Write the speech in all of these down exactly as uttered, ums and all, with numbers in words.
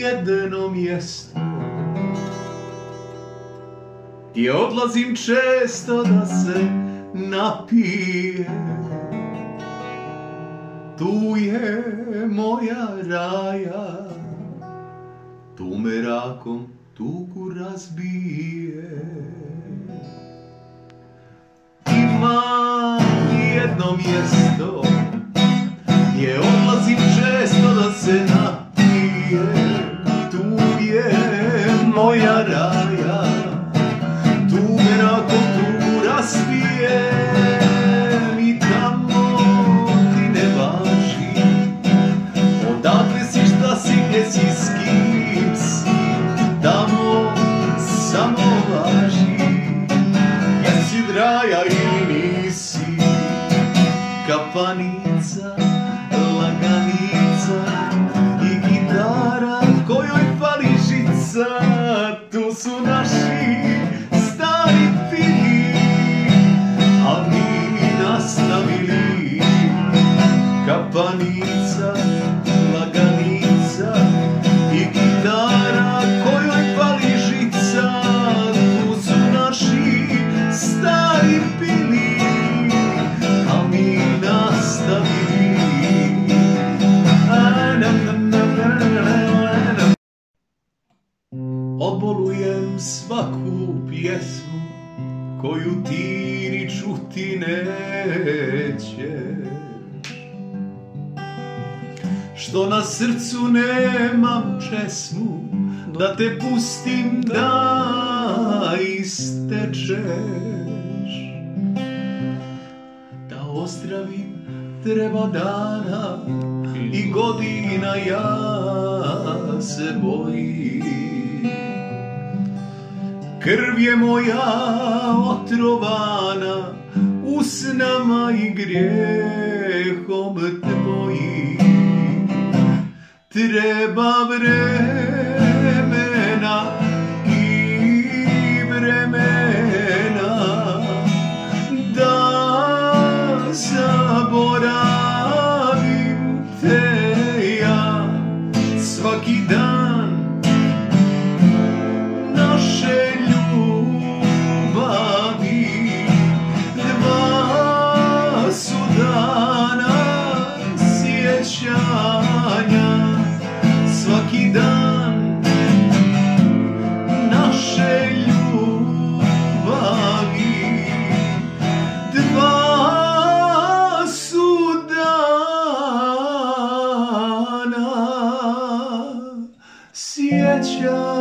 jedno mjesto gdje odlazim često da se napijem. Tu je moja raja, tu me rakom tuku razbije. Ima jedno mjesto gdje odlazim često da se napijem. Tu je moja raja, tu me rakom tuku razbije. I tamo ti ne važi odakle si, šta si, gdje si, s kim si. Tamo samo važi jesi raja ili nisi. Kapanica, laganica i gitara kojoj fali žica. Tu su naši stari fini, a mi nastavili. Kapanica, laganica i gitara kojoj fali žica. Tu su naši stari fini, a mi nastavili. Odbolujem svaku pjesmu koju ti ni čuti nećeš, što na srcu nemam česmu da te pustim da istečeš. Da ozdravim treba dana i godina, ja se bojim. Krv je moja otrovana usnama i grijehom tvojim. Treba vremena i vremena da zaboravim te ja. Svaki dan naše ljubavi dva su dana sjećanja. Svaki dan naše ljubavi dva su dana sjećanja.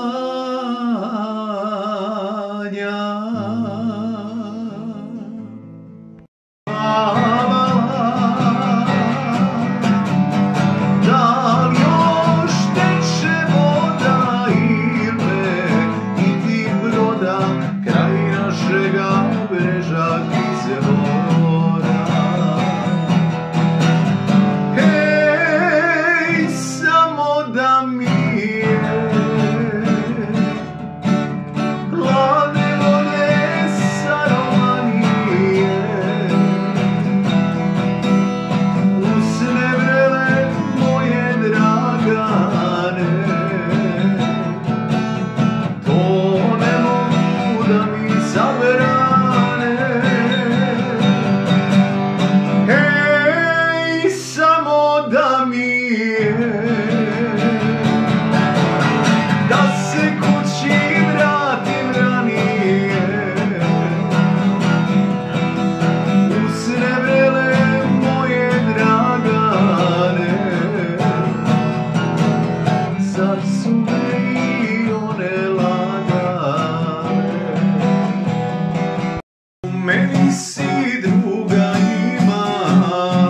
Meni si druga imala,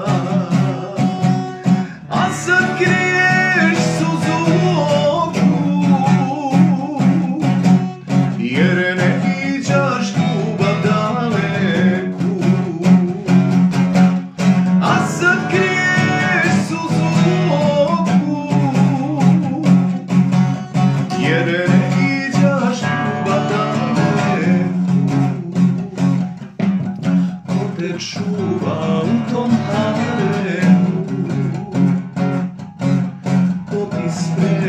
a sad kriješ suzu u oku, jer ne viđaš ljubav daleku. A sad kriješ suzu u oku, jer ne viđaš ljubav daleku. Te čuva u tom haremu, ko ti sprema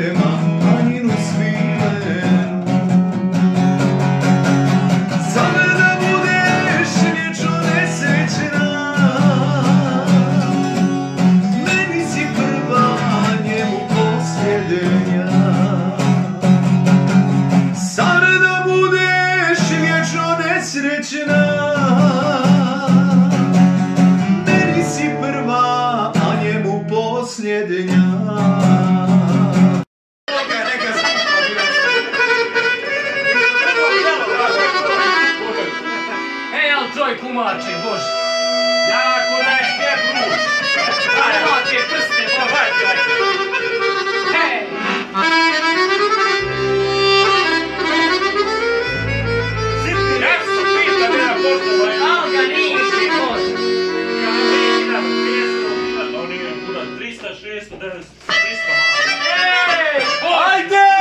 Ajde!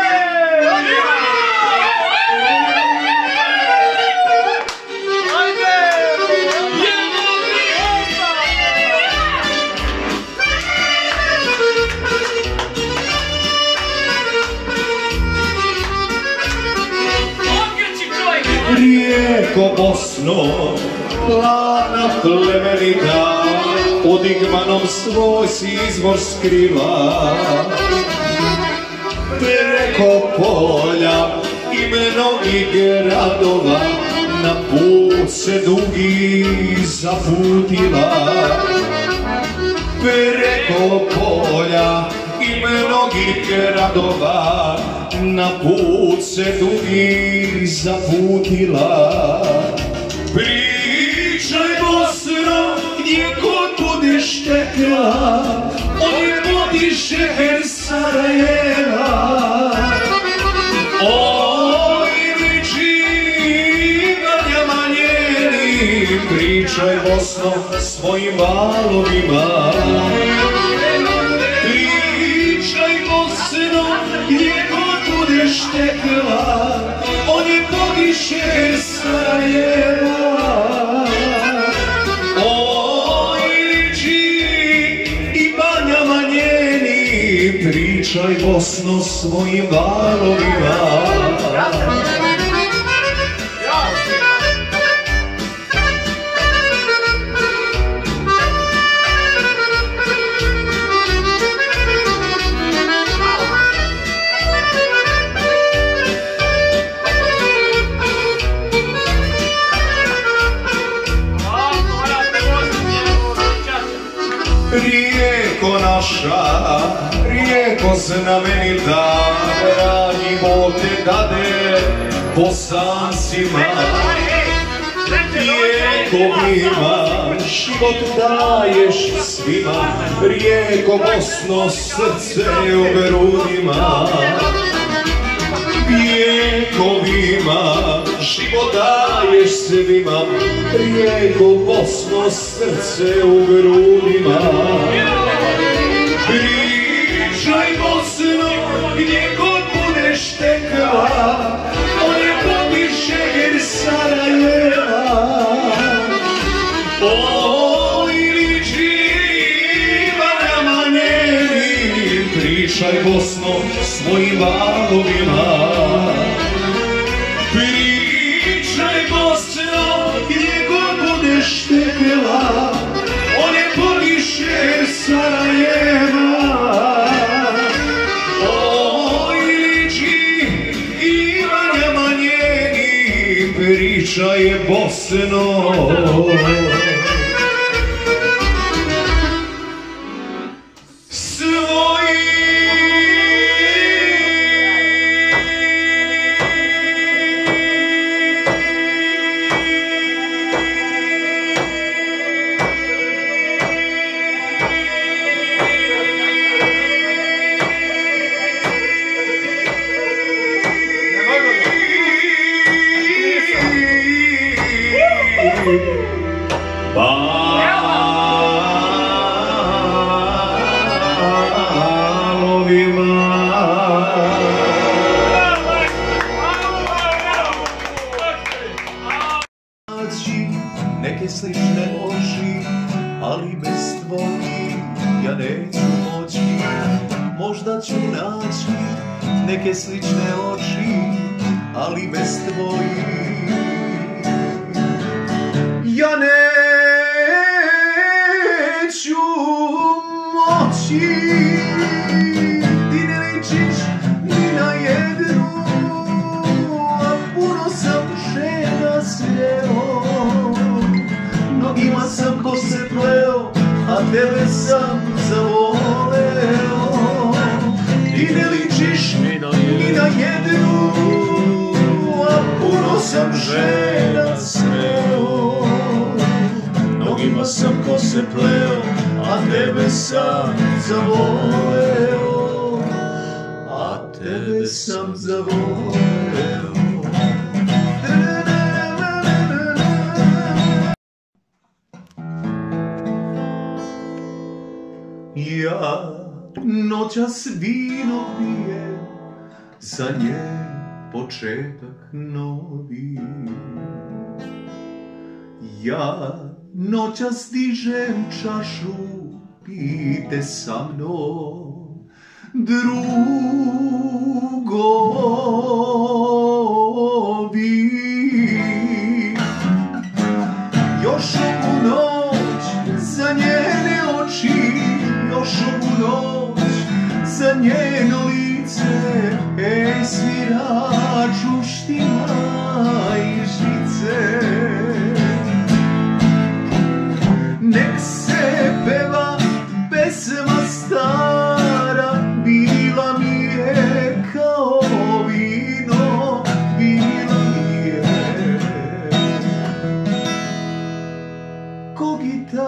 Rijeko Bosno, plana plemenita, pod Igmanom svoj si izvor skrila. Preko polja i mnogih gradova, na put se dugi zaputila. Preko polja i mnogih gradova, na put se dugi zaputila. Pričaj Bosno, gdje god budeš tekla, ovdje podiše her Sarajeva. Oj, ličivanja manjeni, pričaj Bosno svojim valovima. Pričaj Bosno, gdje god budeš tekla, ovdje podiše her Sarajeva. Pričaj Bosno svojim valovima. Rijeko naša, rijeko znamenita, dragi Bog te dade Bosancima. Rijekovima život daješ svima, rijeko Bosno srce u grudima. Rijekovima život daješ svima, rijeko Bosno srce u grudima. Pričaj Bosno, gdje god budeš tekla, ovdje podiše her Sarajeva. Oj, ličivanja manjeni, pričaj Bosno svojim valovima. Pričaj Bosno, gdje god budeš tekla, ovdje podiše her Sarajeva. Pričaj Bosno. Neke slične oči, ali bez tvojih ja neću moći. Možda ću naći neke slične oči, ali bez tvojih ja neću moći. Ti ne ličiš ni na jednu, a puno sam žena sreo. Mnogima sam ko se pleo, a tebe sam zavoleo. Ti ne ličiš ni na jednu, a puno sam žena sreo. Mnogima sam ko se pleo, a tebe sam zavoleo. A tebe sam zavoleo. Ja noćas vino pije, za nje početak novi. Ja noćas dižem čašu, pijte sa mnom, drugovi. Još ovu noć za njene oči, još ovu noć za njeno lice, ej sviraču štimaj žice. Nek se peva pesma stara, bila mi je kao vino, bila mi je ko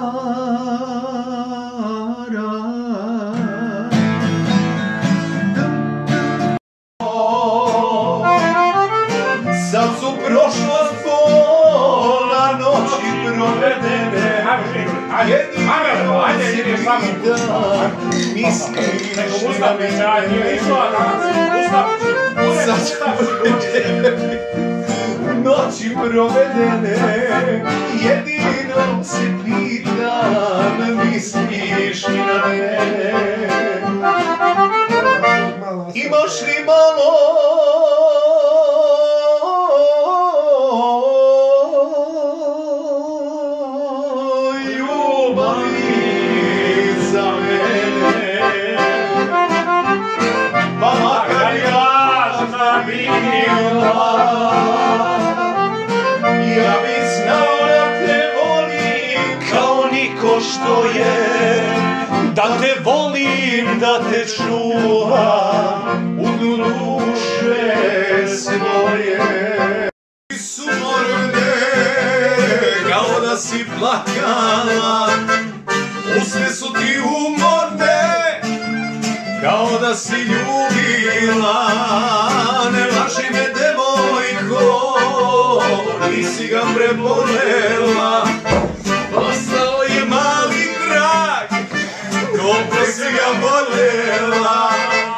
gitara. Sad su prošlost pola noći provedene, jedino se pitam, misliš na mene. Sad su noći provedene, jedino se pitam, misliš na mene. Imaš li malo za mene, pa makar lažna bila, ja bi znao da te volim kao niko što je, da te volim, da te čuvam u dnu duše svoje. Sumorne, kao da si plakala, usne su ti umorne, kao da si ljubila. Ne laži me, devojko, nisi ga prebolela. Ostao je mali trag, koliko si ga voljela.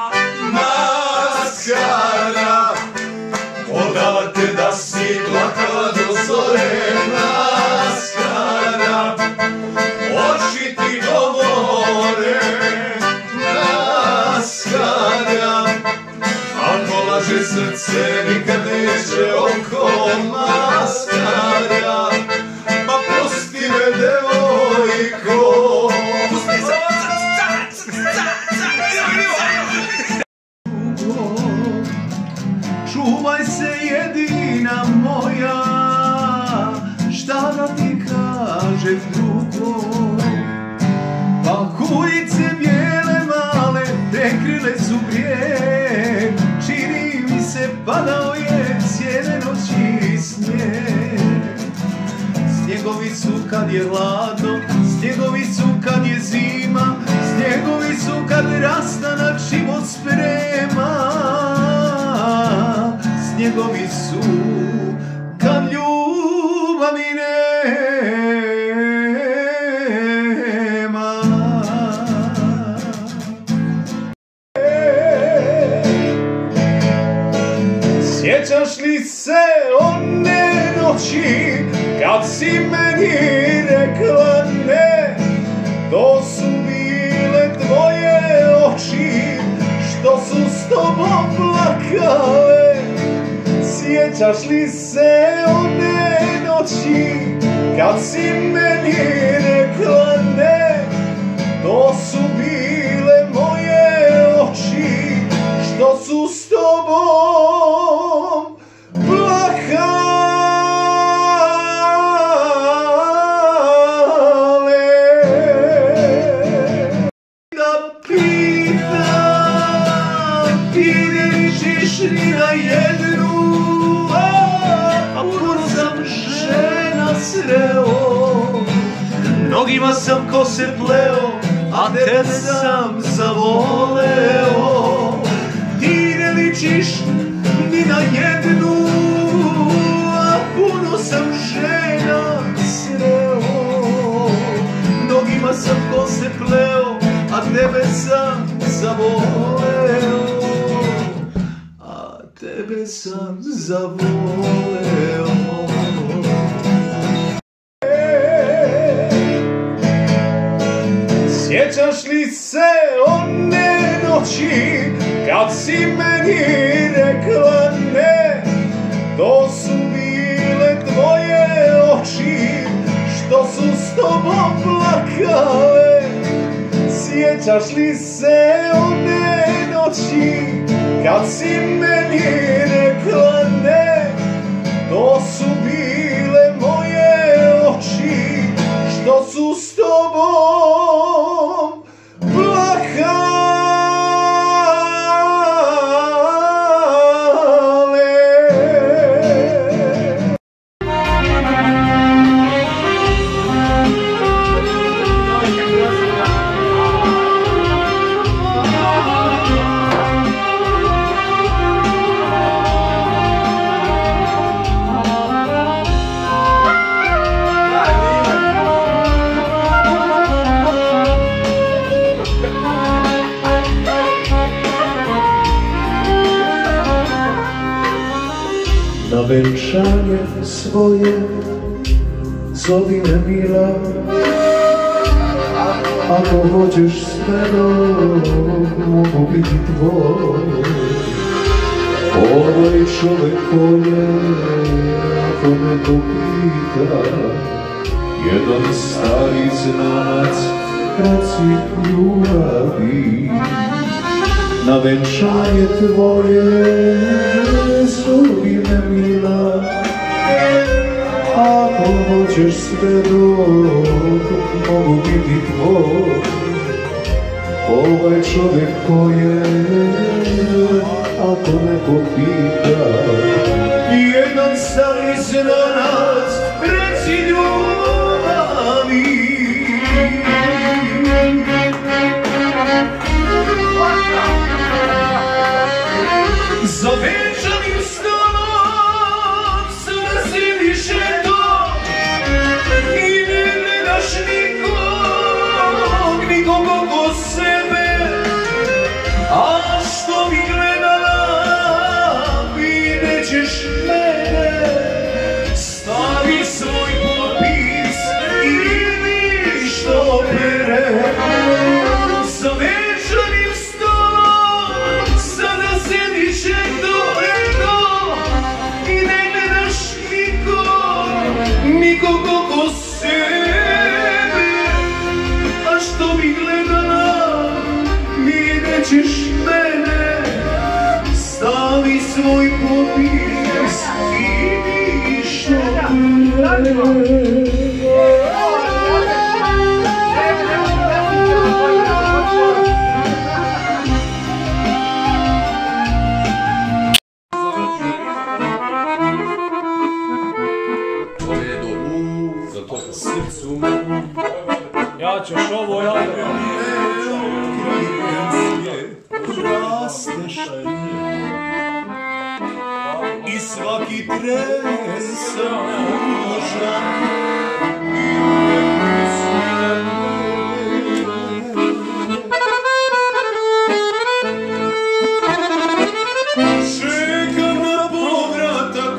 Maskara, odala te da si plakala do zore. Maskara, oči ti govore. Maskara, ako laže srce nikad neće oko. Maskara, pa pusti me, devojko. Čuvaj se, jedina moja, šta da ti kažem drugo. Pa kujice bijele male, te krile su grijeh, čini mi se padao je cijele noći snijeg. Snjegovi su kad je hladno, snjegovi su kad je zima, snjegovi su kad rastanak život sprema. Snjegovi su kad ljubavi nema. Sjećaš li se one noći kad si meni rekla ne? To su bile tvoje oči što su s tobom plakale. Sjećaš li se one noći kad si meni rekla ne? To su bile moje oči što su s tobom plakale. Da pitam, ti ne ličiš ni na jednu, a puno sam žena sreo. Mnogima sam kose pleo, a tebe sam zavoleo. Ti ne ličiš ni na jednu, a puno sam žena sreo. Mnogima sam kose pleo, a tebe sam sam zavoleo. Sjećaš li se one noći kad si meni rekla ne? To su bile tvoje oči što su s tobom plakale. Sjećaš li se one noći kad si meni rekla ne? To su bile moje oči što su s tobom plakale. Na venčanje svoje zovi me mila, ako hoćeš s menom mogu biti tvoj. Ovaj čovjek koji je, ako me popita, jedan stari znanac princip ljubavi. Na venčanje tvoje zovi me mila, ako hoćeš sve dok mogu biti tvoj. Ovaj čovjek koji je, ako neko pita, jedan stari znanac reci ljubavi. Za venčanim stolom sada više to i ne gledaš nikog, nikog oko sebe. A što bi gledala, vidjet ćeš mene. Stavi svoj popis i vidi što bere. Za venčanim stolom sada sediš eto, eto i ne gledaš nikog, nikog oko sebe. A što bi gledala, vidjet ćeš mene. Stavi svoj popis i vidi što bere. Ja ćeš ovo, ja Rasteš i svaki tren sam tužan. Čekam na povratak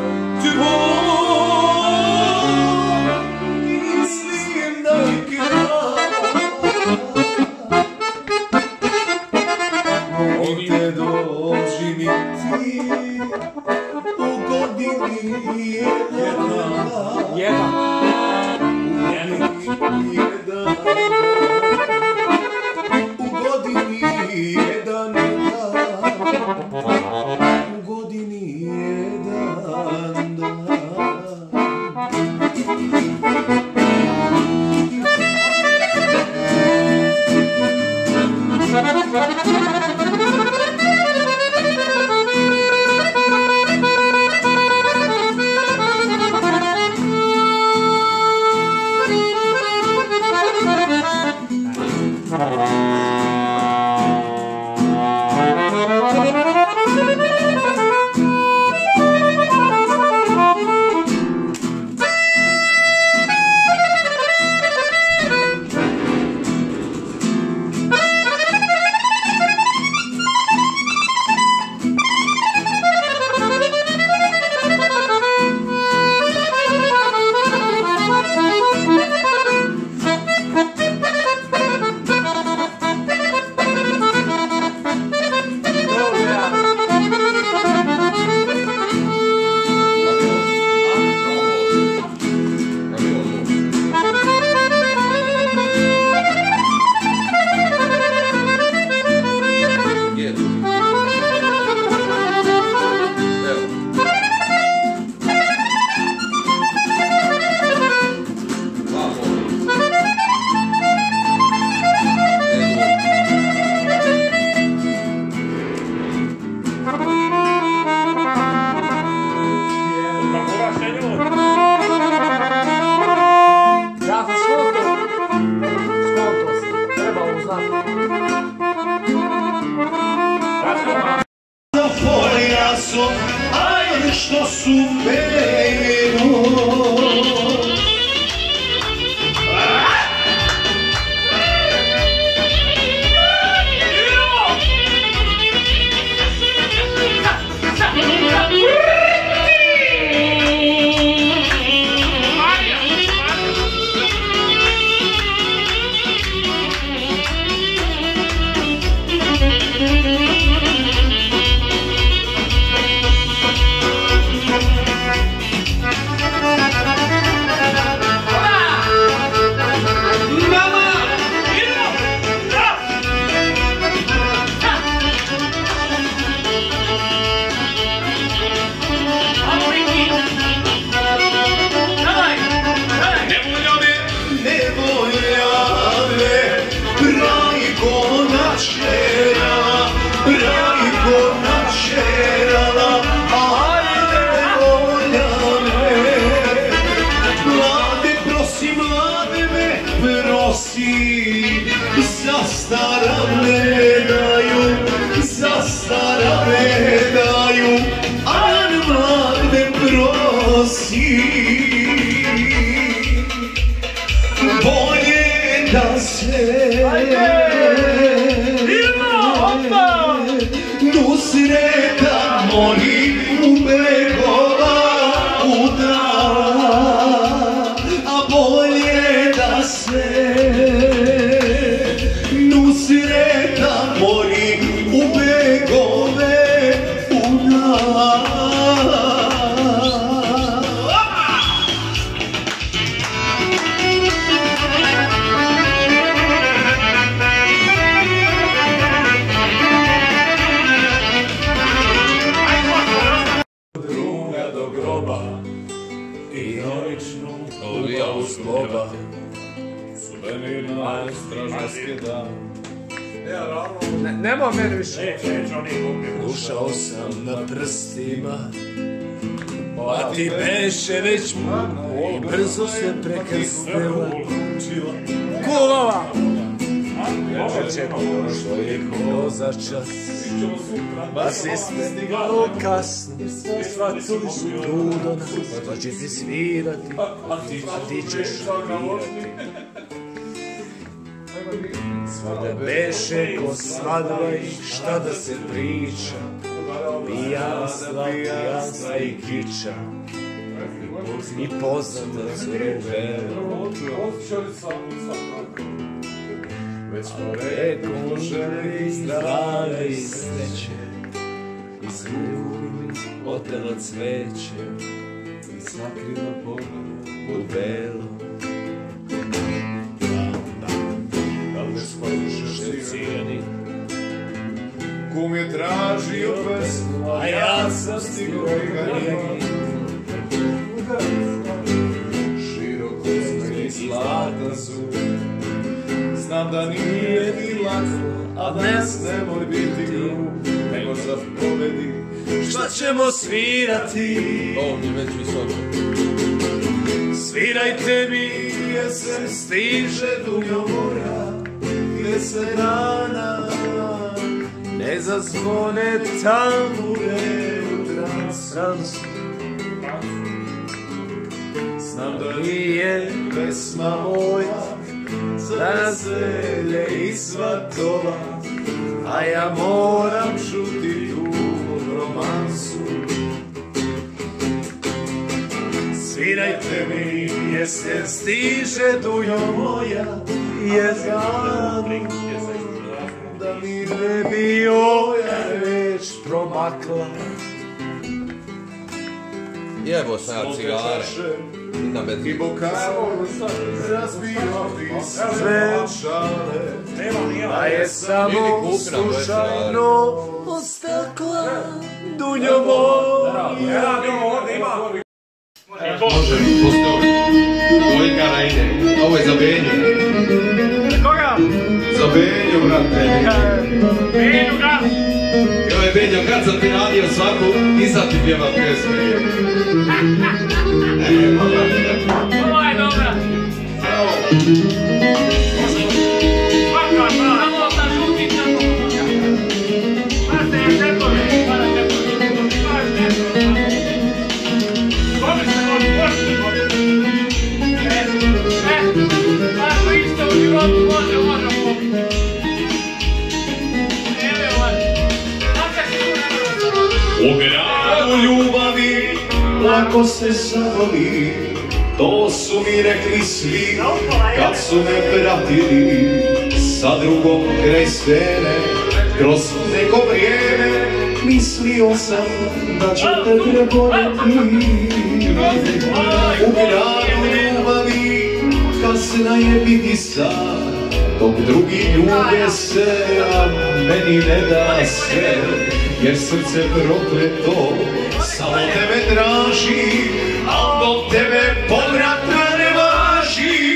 tvoj, mislim da je kraj. Ovdje dođi mi ti u godini jedan. jedan. Jedan. U godini jedan dan. U godini jedan dan. srcom, aj što su veno. Nema meni više. Ušao sam na prstima, pa ti beše već i brzo se prekrstila. Kulova! Što je ko za čas, pa si stigao kasno. Svatili su tu do nas, pa će ti svirati, a ti ćeš svirati. Svuda beše ko svadba i šta da se priča, pijanstva, pijanstva i kiča, i poznata curvela. A preko želi zdrave i sreće, i zgubi otela cveće, i sakrila pogled u belo. Kum je tražio pesmu, a ja sam stigao i ga nije. Široko sme i zlata su, znam da nije ni lako, a danas ne moj biti grub, nego zapovedi šta ćemo svirati. Ovo mi je već visoko. Svirajte mi, jesen stiže do mora, gdje se rana ne zazvone tambure u transu. Znam da nije pesma moja za naselje i svatova, a ja moram čuti tu romansu. Svirajte mi, jesen stiže dujo moja, jezanu, da mi ne bi oja reč promakla. Jebo sam ja cigare. Na bedru. I bokal razbio bi sve šale, a je samo slučajno ostakla dunjo moja. Može, postoji. Dvojkara ide. Ovo je za Benju. Koga? Za Benju, brate. Benju ga! Evo je Benjo, kad sam ti radio svaku, i sad ti pjeva pjesme. Ovo je dobra! Svaka, samo da žuti tako. Znate, je tepovi, hvala tepovi. lako se zavoli, to su mi rekli svi kad su me pratili sa drugom kraj scene. Kroz neko vrijeme mislio sam da ću te preboljeti. U gradu ljubavi kasna je biti sad, dok drugi ljube se, a meni ne da se, jer srce prokleto samo tebe traži, a dok tebe povratna ne važi.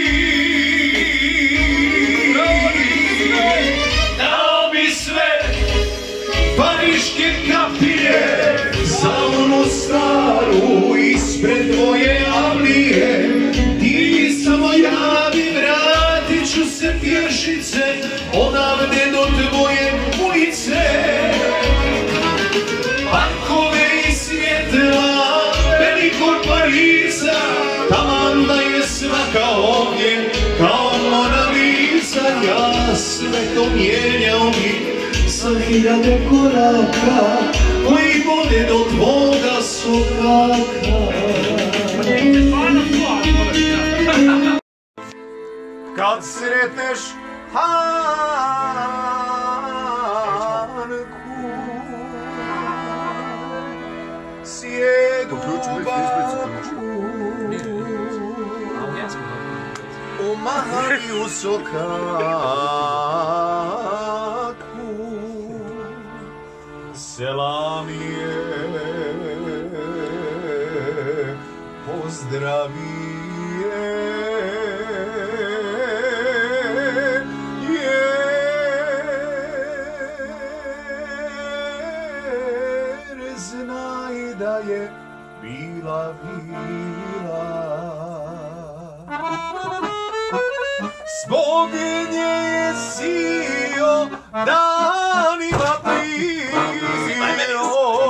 Dao bi sve pariške kapije za onu staru ispred tvoje avlije. Ti samo javi, vratit ću se pješice odavde do tvoje ulice. Parkove i svjetla velikog Pariza, taman da je svaka ovdje kao Mona Lisa. Ja sve to mijenjao bi sa hiljade koraka koji vode do tvoga sokaka. Kad sretneš Hanku, sjedu baku, umahani u sokaku, selam je, pozdravi je. Da je bila bila zbog nje je sio danima pio,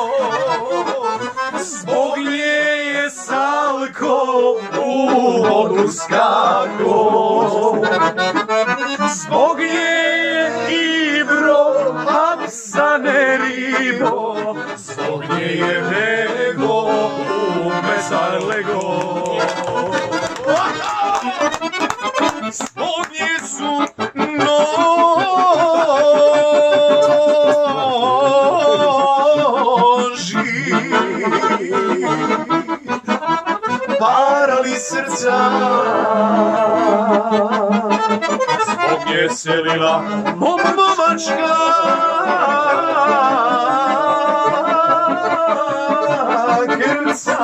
zbog nje je Salko u vodu skako, zbog nje je Ibro apsane ribo, zbog nje je nego u mesar lego. Zbog nje su noži parali srca, zbog nje selila momačka grca.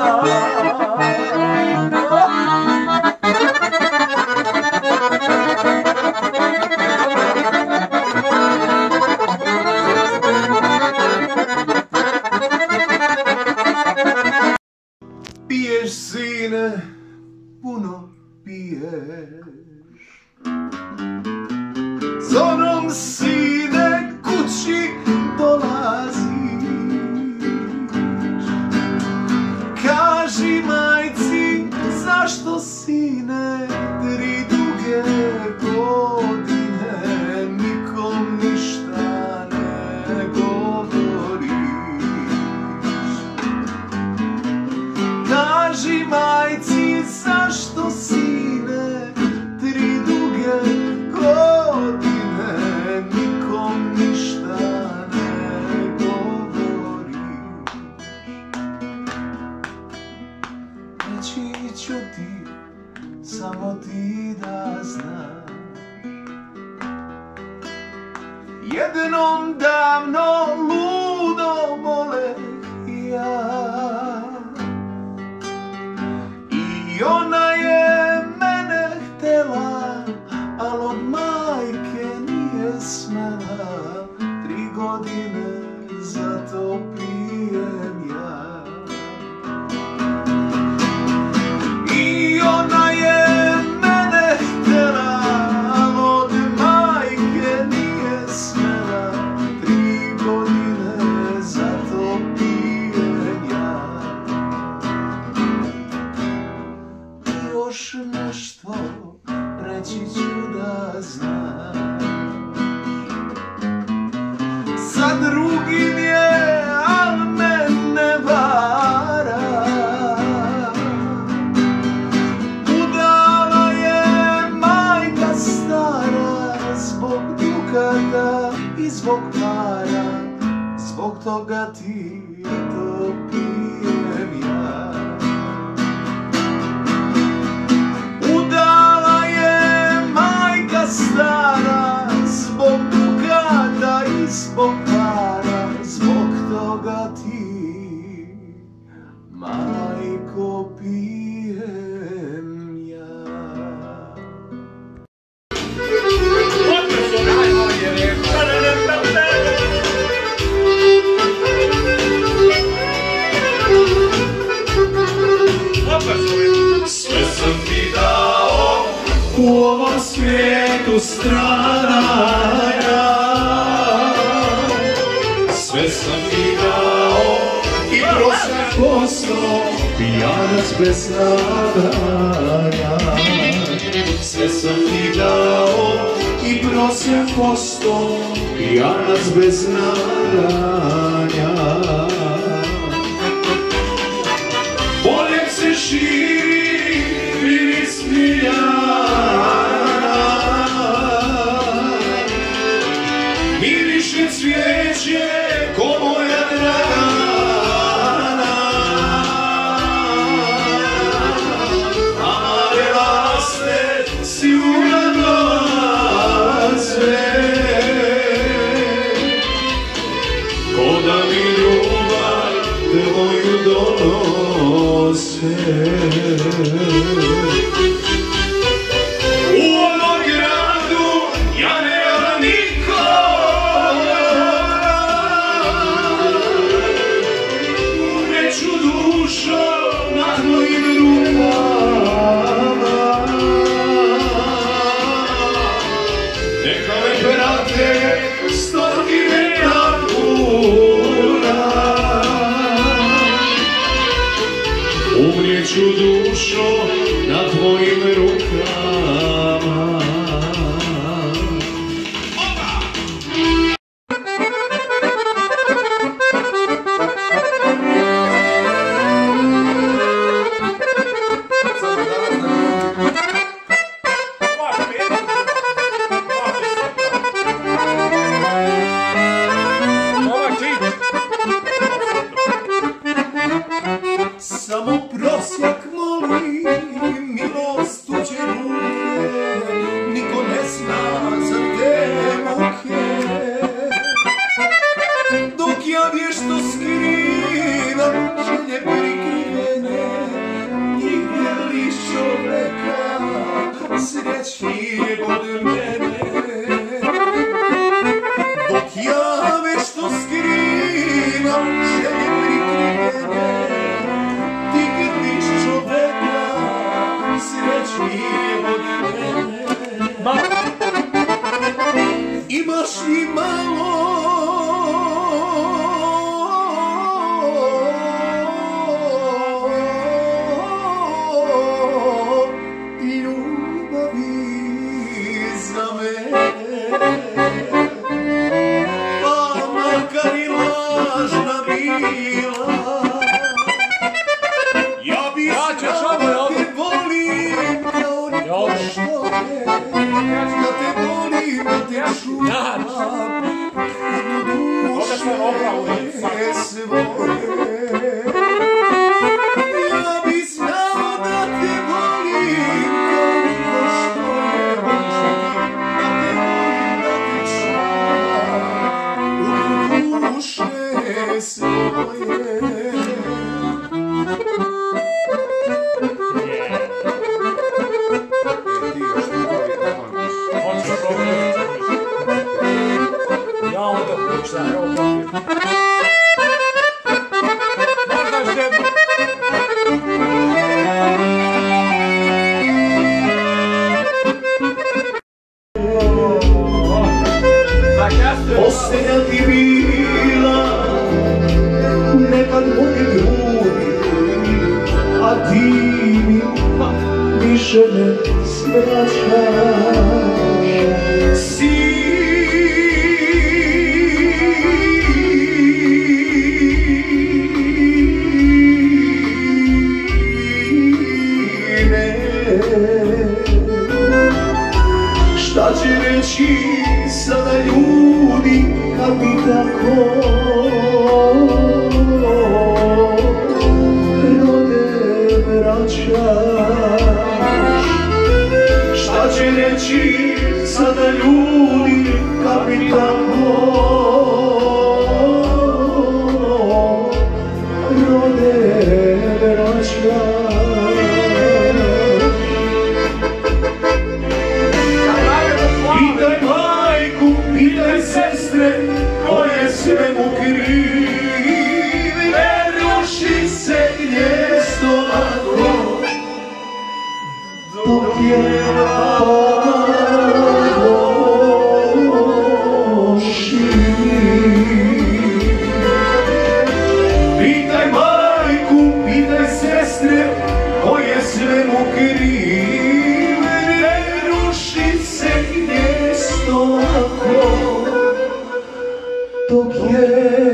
Piješ, sine, puno piješ, zorom sine kući dolaziš. Kaži majci zašto sine tri duge godine nikom ništa ne govoriš. Kaži majci zašto sine tri duge godine nikom ništa ne govoriš. Reći ću ti, samo ti da znaš, jednom davno ludo moleh ja, i ona je mene htjela, al od majke nije smela. Tri godine zato pijem ja. I ona je mene htjela, al od majke nije smela. Tri godine zato pijem ja. Još nešto reći ću da znaš, sa drugim je, al mene vara. dukata i zbog para, zbog toga ti to pijem ja. Udala je majka stara, zbog dukata i zbog para, zbog toga ti, majko, pijem ja. Sve sam ti dao u ovom svijetu stradanja, sve sam ti dao i prosjak postao pijanac bez nadanja. Sve sam ti dao i prosjak postao pijanac bez nadanja. Boljem se širi miris miljana, miriše cvijeće ko moja dragana, a male laste sigurno dolaze, ko da mi ljubav tvoju donose. U ovom gradu ja nema nikoga, umreću dušo na tvojim rukama. Neka me prate stotine tambura, umrijeću dušo na tvojim rukama. Samo prosjak moli, milost tuđe ruke, niko ne zna za te muke. Dok ja vješto skrivam želje prikrivene, ti vjeriš čoveka srećnijeg od mene. Dok ja vješto skrivam želje prikrivene, imaš li malo ljubavi za mene, pa makar i lažna bila, ja bi znao da te volim kao niko što je, da te volim, da te čuvam, jedno duše svoje. Ja bi znao da te volim kao niko što je, da te volim, da te čuvam, u duše svoje. Ja onda priča, evo papir. Možda ste... Posljednja ti bila nekad moje grudi, a ti mi više ne svraćaš. Šta će reći sada tako rode vraćaš? Šta će reći sada ljudi kad bi tako rode vraćaš? Pitaj majku, pitaj sestre, koje sve mu krive, ne ruši se gnjezdo lako, dok je paloši. Pitaj majku, pitaj sestre, koje sve mu krive, ne ruši se gnjezdo lako, dok je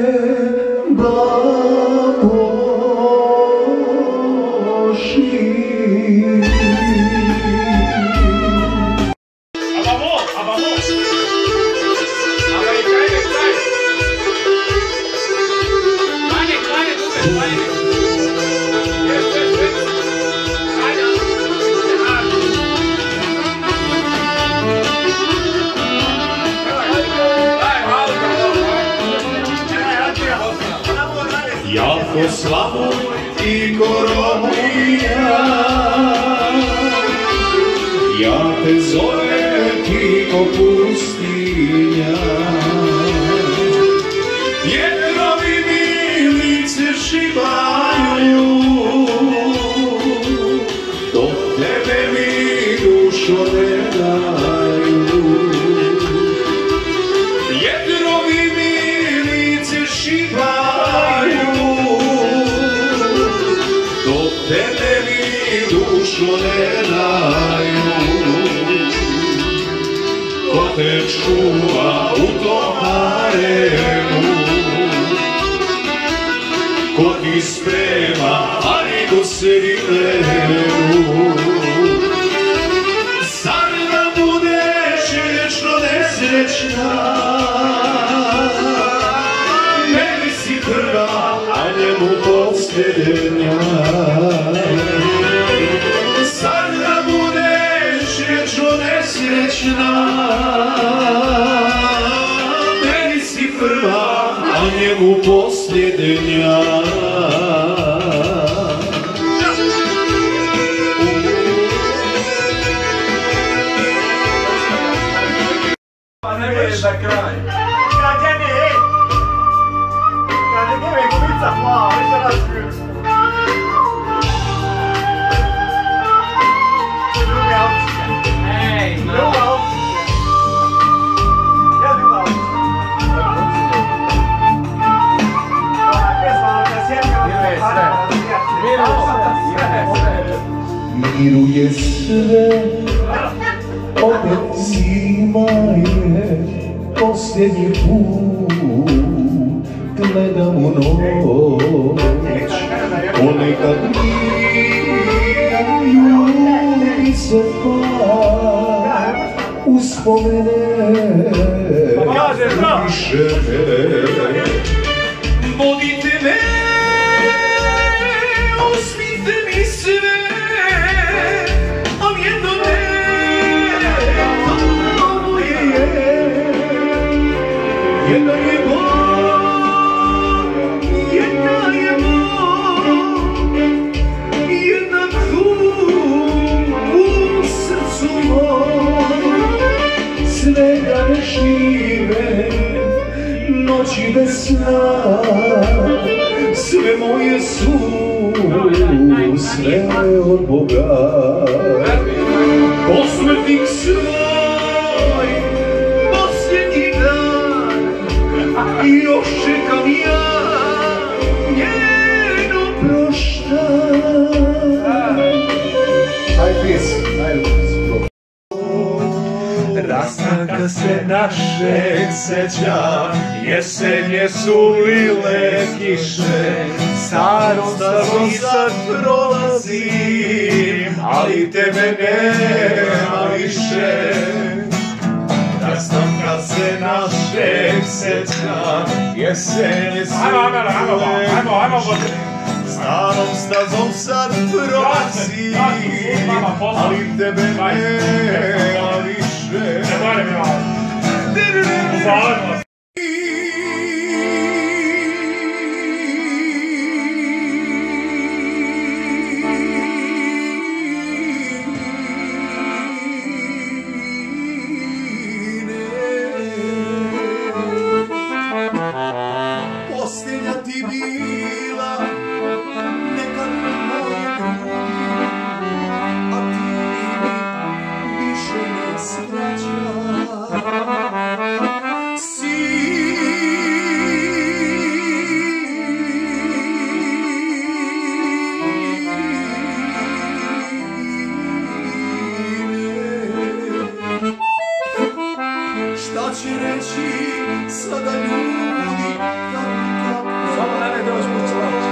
baboši. Jako slabo i koronija, ja te zove ti ko pustinja. Vjetrovi mi lice šibaju, dok tebe mi dušo ne daju. Vjetrovi mi lice šibaju, dok tebe mi dušo ne daju. Ko te čuva u tom haremu, ko ti sprema hajdu svirenu, zar da budeš vječno nesrećna? Meni si prva, a njemu posljednja. Zar da budeš vječno nesrećna? Meni si prva, a njemu posljednja. Pa ne već za kraj. Građani, ej! Kada ne već kuca plava, već da razvijem. Druga opcija. Ej, druga opcija. Ja druga opcija. Ona pjesma, ona sjetka, ona miruje sve, opet zima je, posljednji put gledam u noć. Ponekad ljubi se pa uspomene više me. Vodite me, osmite mi sve, ali jedno ne, to moje je. Jedna je bol, jedna je bol, jedna tuga u srcu moj. Sve da ne žive, noći bez sna, sve moje su, sve od Boga. Posmrtnik svoj, posljednji dan, još čekam ja njeno proštaj. Aj pis, aj pis. Rastanka se našeg seća, jesenje su lile kiše, starom starom sad prolazim, ali tebe nema više. Rastanka se našeg seća, jesen je Ajmo, ajmo, ajmo, ajmo, ajmo, starom stazom sad prolazi, ali tebe nema više. Ne barem ja. Zajedno. Postelja ti bila nekad moje grudi, a ti mi više ne svraćaš. Šta će reći sada ljudi kad mi tako... Samo ne ne dođi počelaći.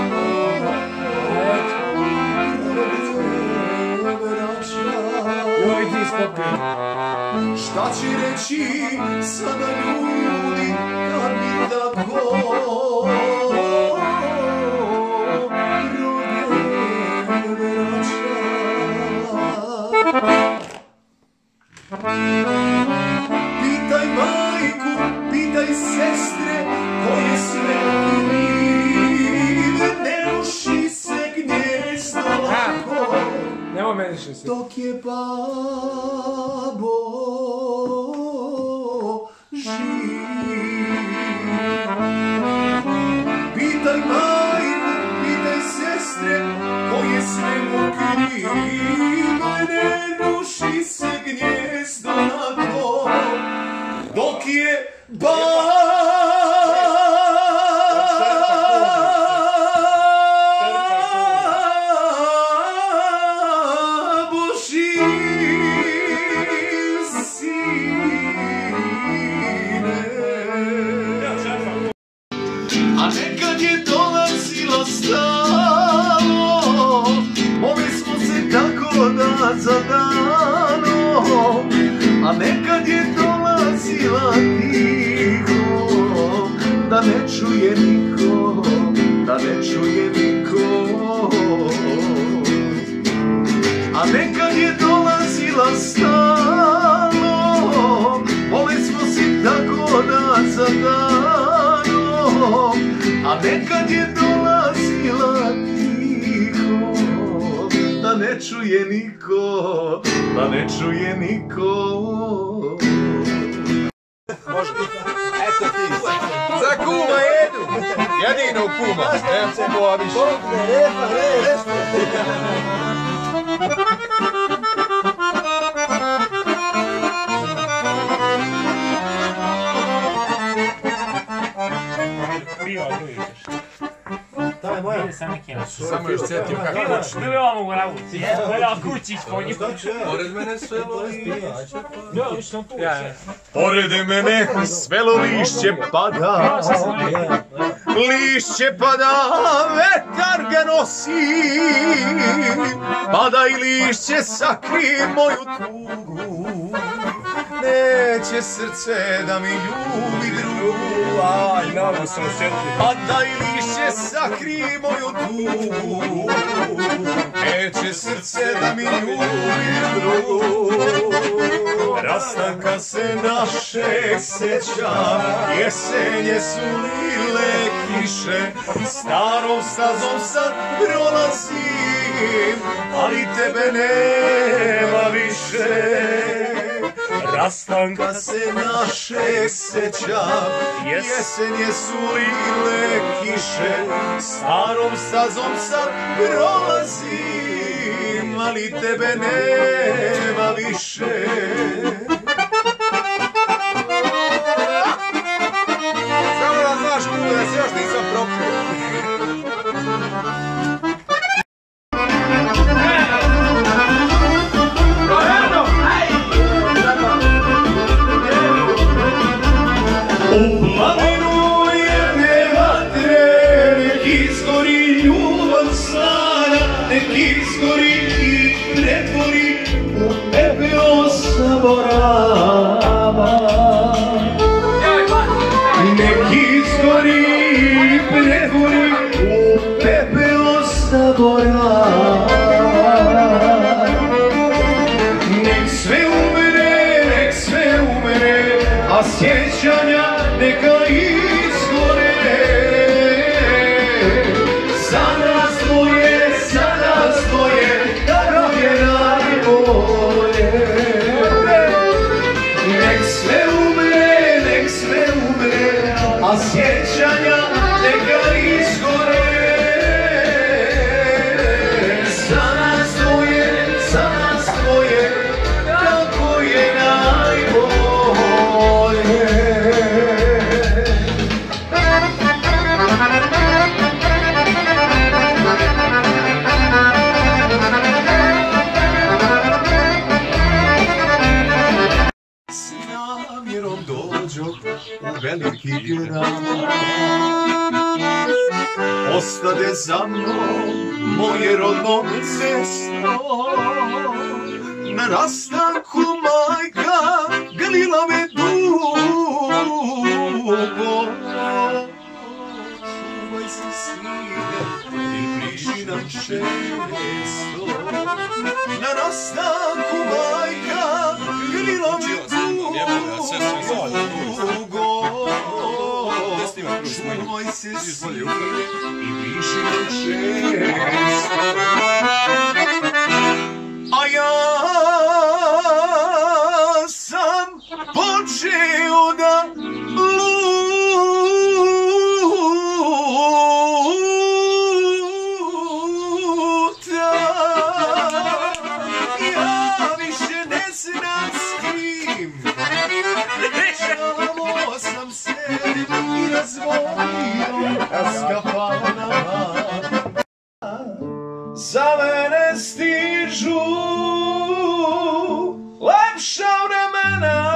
Joj, ti spokoj. Šta će reći sada ljudi kad mi tako... Pitaj majku, pitaj sestre, koje sve krive, ne ruši se gnjezdo lako, Nemoj meni še se. dok je babo živ. Pitaj majku, pitaj sestre, koje sve mu krive, ne ruši se gnjezdo lako, dok je babo živ, sine. A nekad je dolazilo stalno, mogli smo se tako dan za danom, a nekad je dolazila tiho, da ne čuje niko, da ne čuje niko. A nekad je dolazila stalno, mogli smo se tako dan za danom, a nekad je dolazila tiho, da ne čuje niko, da ne čuje niko. Eto ti. Za kuma jedu! Jedino kuma, ne kumova više. Repa, repa. To je moja. Samo još sjetio kako hoćeš. Bili ovom u ravuci, gledao kućić po njih. Pored mene sve lovi. Ja, još sam tu. Pored mene svelo lišće pada, lišće pada, vetar ga nosi, pada i lišće sakri moju tugu, neće srce da mi ljubi drugu. Aj, mnogo sam osjetio. Pada i lišće sakri moju tugu, neće srce da mi ljubi drugu. Rastanka se našeg seća, jesenje su lile kiše, starom stazom sad prolazim, ali tebe nema više. Rastanka se našeg seća, jesenje su lile kiše, starom stazom sad prolazim, ali tebe nema više. Samo da znaš kuda da se još nisam propio. U plamenu jedne vatre, nek izgori ljubav stara, nek izgori i pretvori u pepeo zaborava. nek izgori pregori u pepeo zaborav. Nek sve umre, nek sve umre, a sjećanja neka izgore. Za nas dvoje, za nas dvoje, tako je najbolje. Nek sve umre, nek sve umre, a sjećanja neka izgore. Za nas dvoje, za nas dvoje, tako je najbolje. S namjerom dođo u veliki grad, ostade za mnom moje rodno mesto. Na rastanku majka grlila me dugo. Čuvaj se sine i priši nam često. Na rastanku majka grlila me dugo. Čuvaj se sine i priši nam često. A ja sam počeo da ja više ne znam s kim. Žalamo sam se i razvojio s kafanama. Za mene stižu lepša vremena.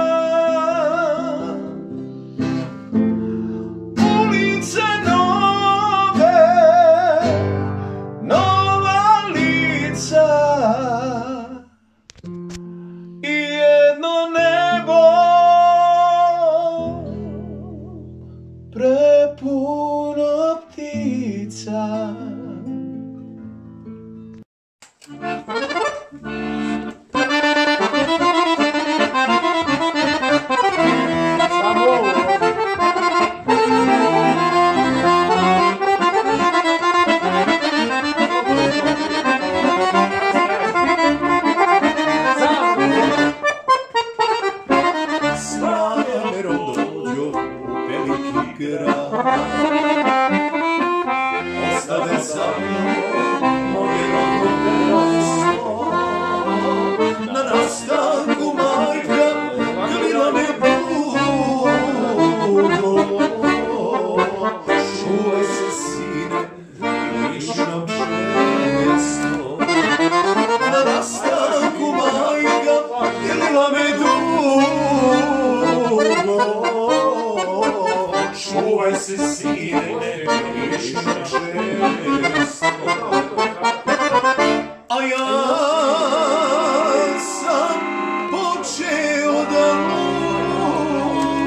Ulice nove, nova lica i jedno nebo prepuno ptica. S namjerom dođo u veliki grad, ostade za mnom moje rodno mesto. Na rastanku majka grlila me dugo. Čuvaj se sine i priši nam često. Na rastanku majka grlila me dugo. Čuvaj se sine i priši nam često. A ja sam počeo da lutam.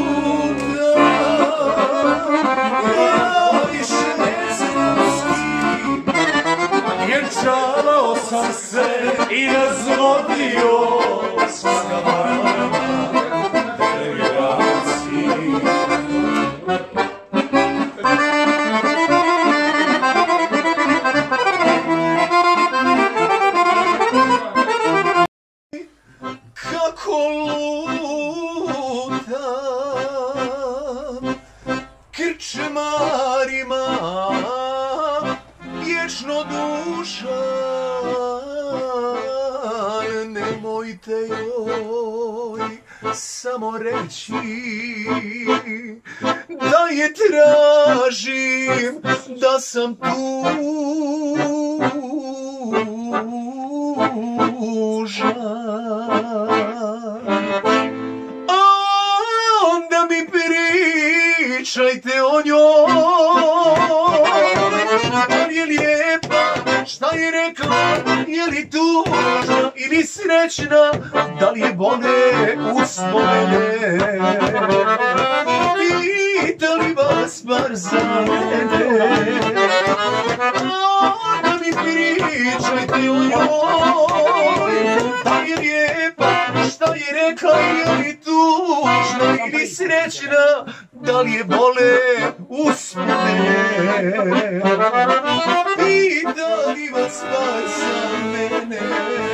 Ja više ne znam s kim. Vjenčavao sam se i razvodio s kafanama delegacije. Kako lutam krčmarima vječno dušan, nemojte joj samo reći da je tražim, da sam tužan. Onda mi pričajte o njoj, da li je lijepa, šta je rekla, je li tužna ili srećna, da li je bole uspomene. stvar za mene. Da mi pričajte o njoj, da li je lijepa, šta je rekla, je li tužna ili srećna, da li je bole uspomene i da li ima stvar za mene.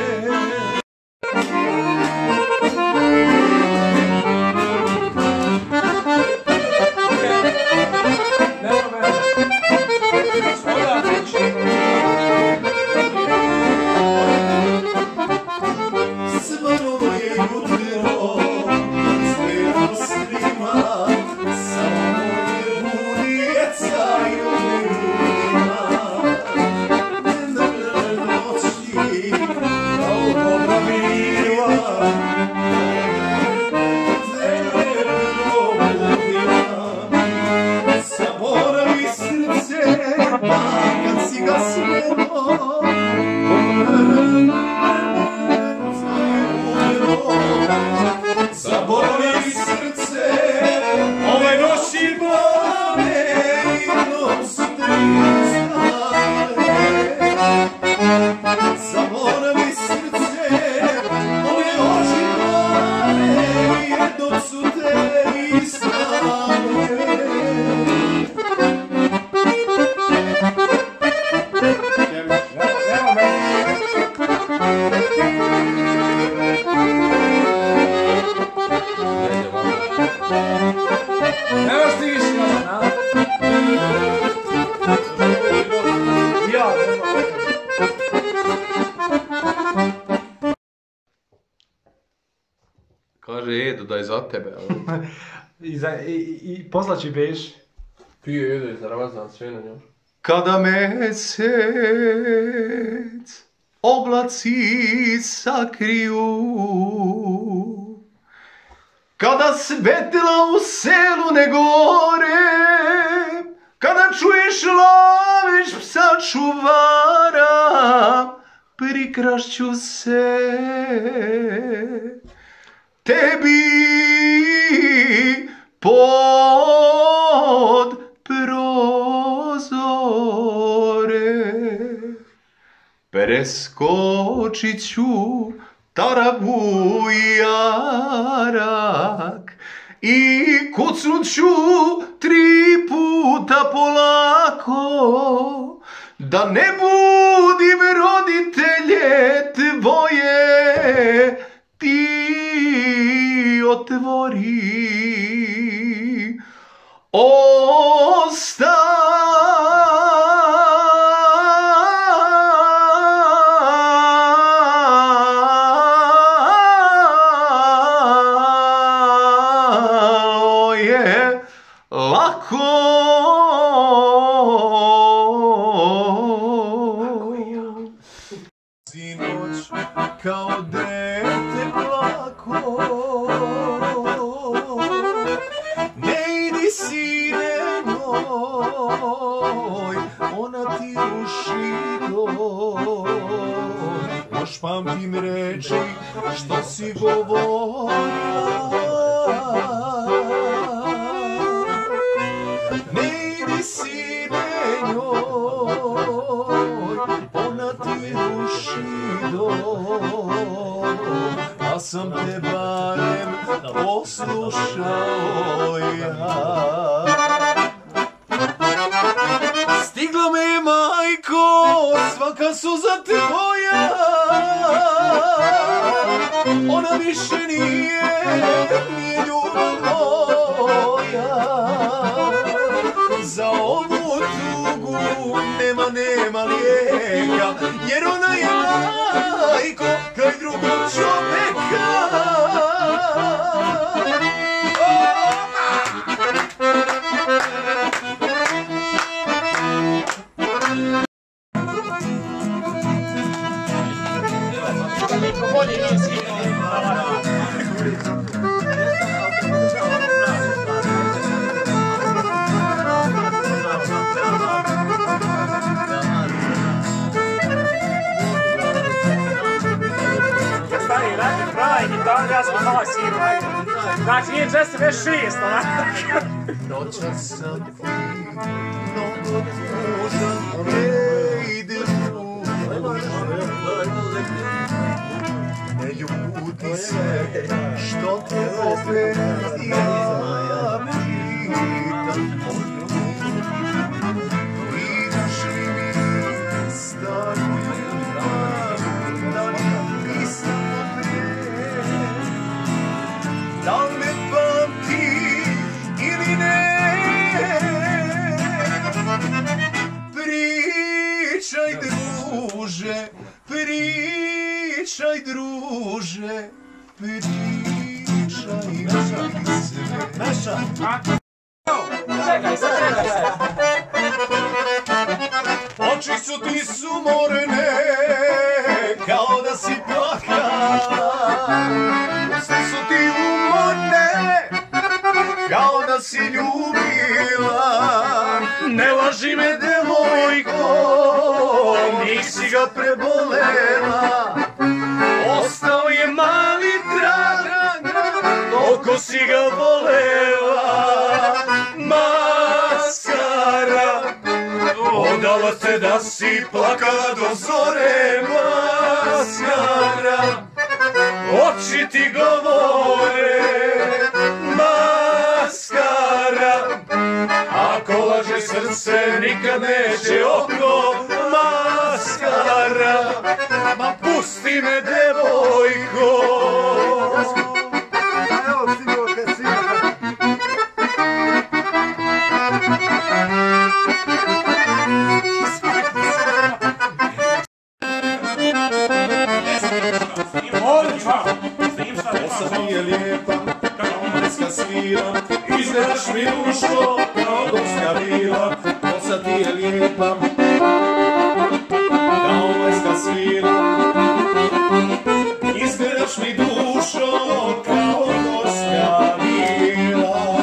Kaže Edo da je za tebe, ali... I, za, i, i poslaći beš. Pije Edo je za Ramazan, sve na njoj. Kada mesec oblaci sakriju, kada svetla u selu ne gore, kada čuješ loviš psa čuvara, prikrašću se tebi pod prozore. Preskočit ću tarabu i jarak i kucnut ću tri puta polako, da ne budim roditelje tvoje, ti otvori. Ostavi lako sinoć kao dete plako, ne idi sine moj, ona ti ruši dom. Još pamtim reči što si govorila, sine njoj, ona ti ruši dom, a sam te barem poslušao ja. Stigla me je majko, svaka suza tvoja, ona više nije, nije ljubav moja. Za ovu tugu nema, nema lijeka, jer ona je majko kraj drugog čoveka. Stari, radi pravi, gitar, ja sam mala sirva. Znači nije četrdeset šest, a? Noćas sam ti mnogo tužan, ne ide ne ljuti se što te opet ja pitam. Vidiš li mi staru ljubav, da nisam prije, da li me pamti ili ne? Pričaj druže, pričaj druže, pričaj mi sve. Meša! Čekaj, sad čekaj. Oči su ti sumorene, kao da si plaka. Usta su ti umorne, kao da si ljubila. Ne laži me, devojko, nisi ga prebolela. Ostao je mali trag, toliko si ga volela. Maskara, odala te da si plakala do zore. Maskara, oči ti govore. Maskara, ako laže srce nikad neće oko. Maskara, ma pusti me, devojko. Evo stigao kad si. Kosa mi je lijepa, kao majska svila, izgledaš mi ruško, kao gorska vila. Kosa ti je lijepa, kao majska svila, izgledaš mi dušo, kao gorska vila.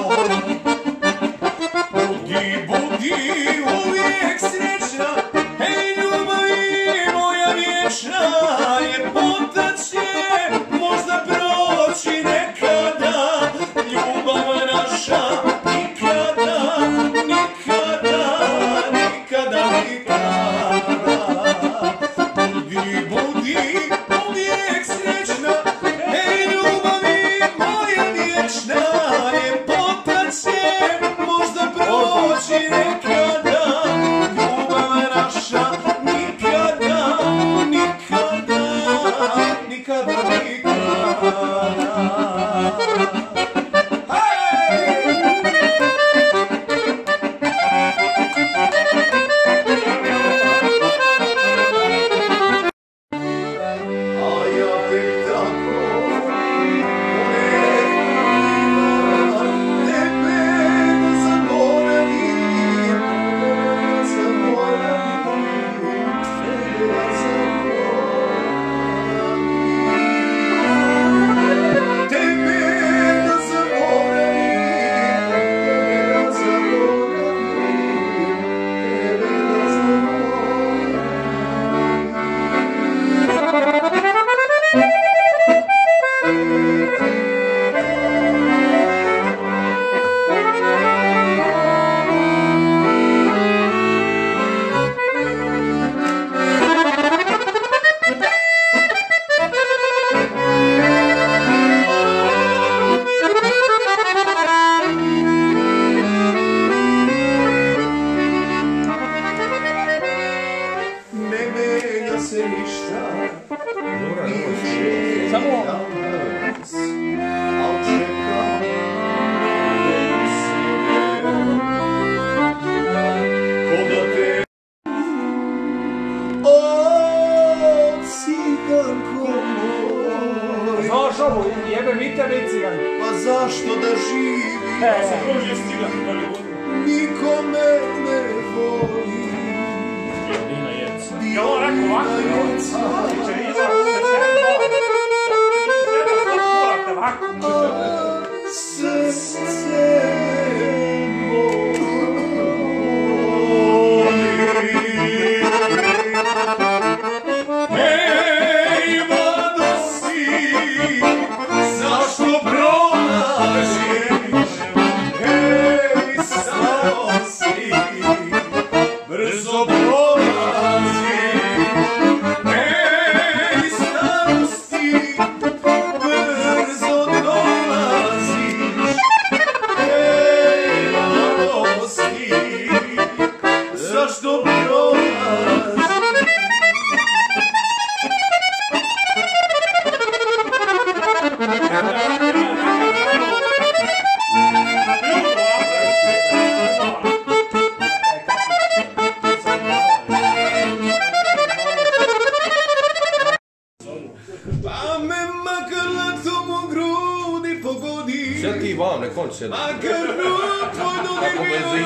Budi, budi, uvijek srećna, hej ljubavi moja vječna, ljepota će možda proći nekada, ljubav naša nikada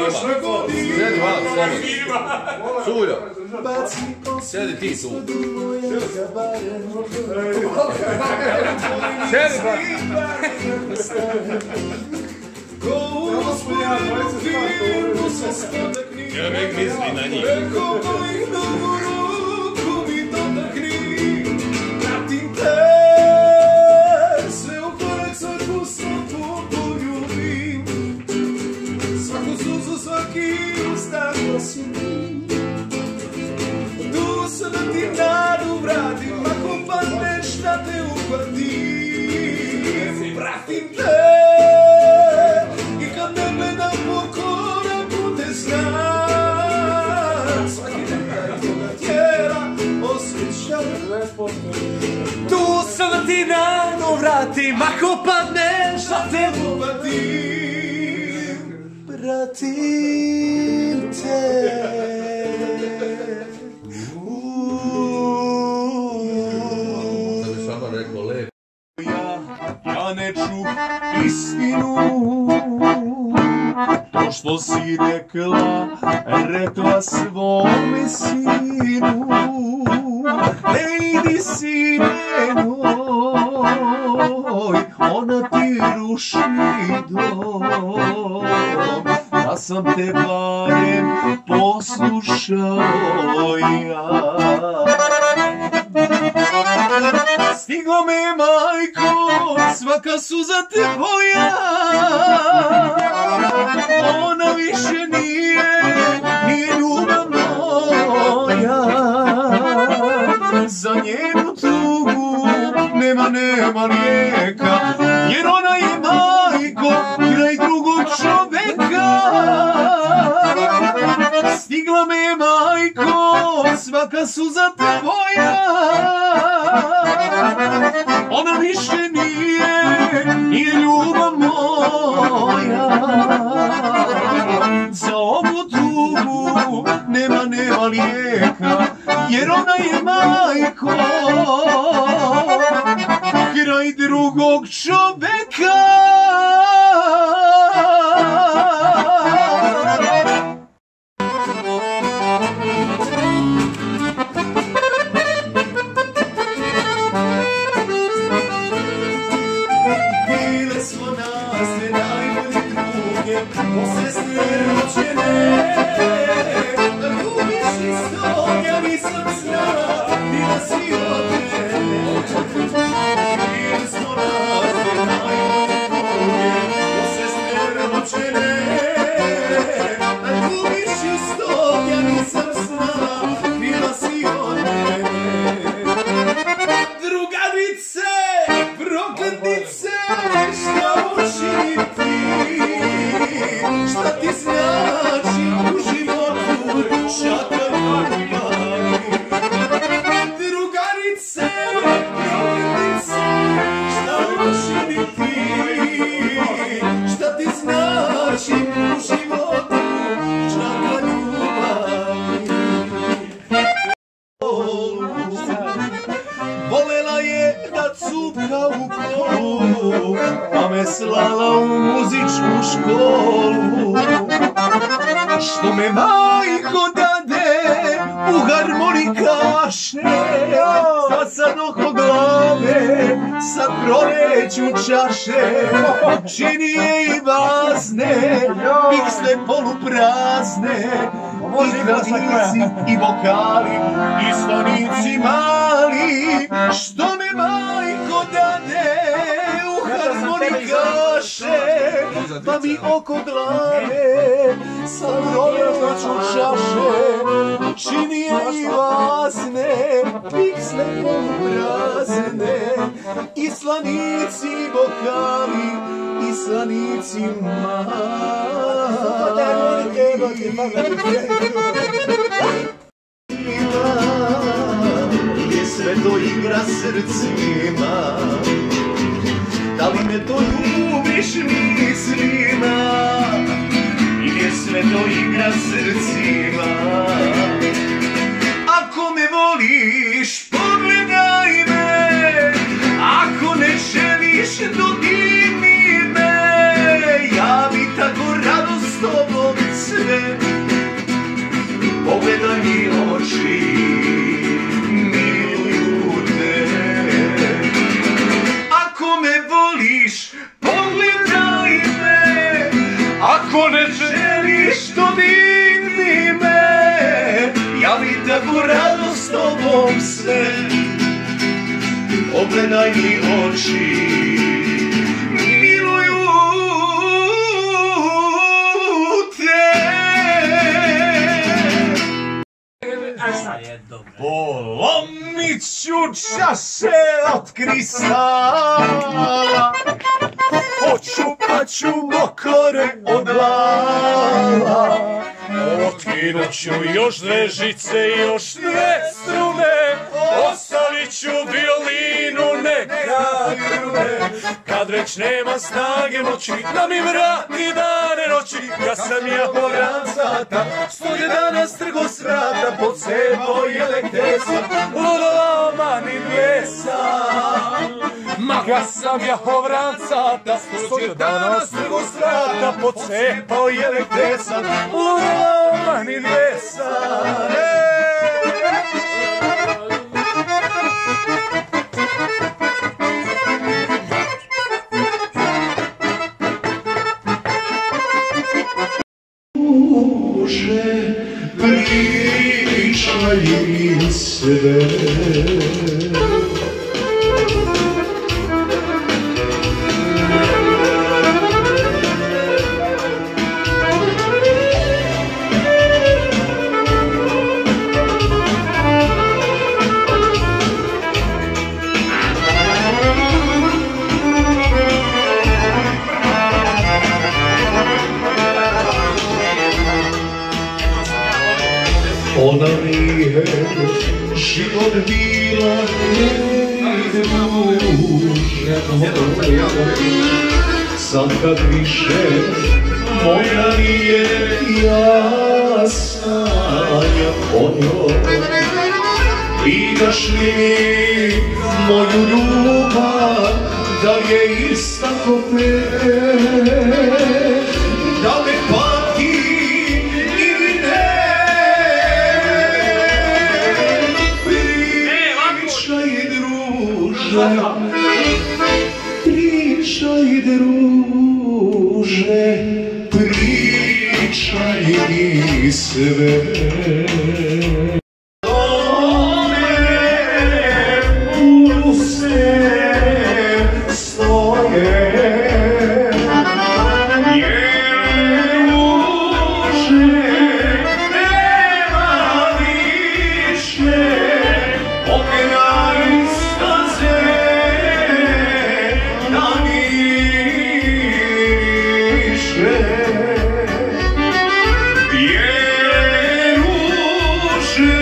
Sjedi malo, slobodno. Suljo. Sjedi ti tu. Sjedi ba. Ja uvijek misli na njih. Tu se da ti nadu vratim, ako padneš da te uhvatim. Pratim te i kad ne gledam po koraku te znam. Svaki nekaj toga tijela osjećam. Tu se da ti nadu vratim, ako padneš da te uhvatim. Pratim te. Ja ne čuh istinu, to što si rekla, rekla svome sinu. Ne idi sine moj, ona ti ruši dom. Ja sam te barem poslušao ja. Stiglo me majko, svaka suza te boja. Ona više nije, nije ljubav moja. Za njenu tugu nema, nema lijeka, jer ona je majko kraj drugog čoveka. Stigla me majko, svaka suza te boja. Ona više nije, nije ljubav moja. Za ovu tugu nema, nema lijeka, jer ona je majko kraj drugog čoveka. Volela je da cupka u kolu, pa me slala u muzičku školu. Što me majko dade u harmonikaše, sad sad oko glave, sad proleću čaše. Čini je i bazne, piksne poluprazne, i hranici i vokali, i slonici mali. Što me majko dade u harmonikaše, pa mi oko glave sad proleću čaše. Čini je i bazne, piksne poluprazne, i slanici i vokali, i slanici mali. Gdje sve to igra srcima, da li me to ljubiš mislima? Gdje sve to igra srcima, ako me voliš pogledaj me, ako ne želiš dodirni me. Ja bi tako rado s tobom sve želiš dodirni me, ja mi tako rado s tobom se. Ogledaj mi oči, miluju te. Polomit ću čaše od kristala, očupat ću mokore od lala. Otkinut ću još dve žice, još dve strune, ostavit ću violinu neka grune. Kad već nema snage moći da mi vrati dane noći, kad sam ja povrancata, sto jedanaest strgo s vrata, pod sebo jelektesa, ludova mani dvesa. Ma kad sam ja povrancata, sto jedanaest strgo s vrata, pod sebo jelektesa, ludova mani dvesa. Duže pričaj mi sve, ona mi je život bila najduže. Sad kad više moja nije, ja sanjam o njoj. Pitaš li mi moju ljubav, da je ista ko te, da me pati ili ne. Pričaj druže, pričaj mi sve. One use stoje, jer duže nema više okraj staze. Jer duže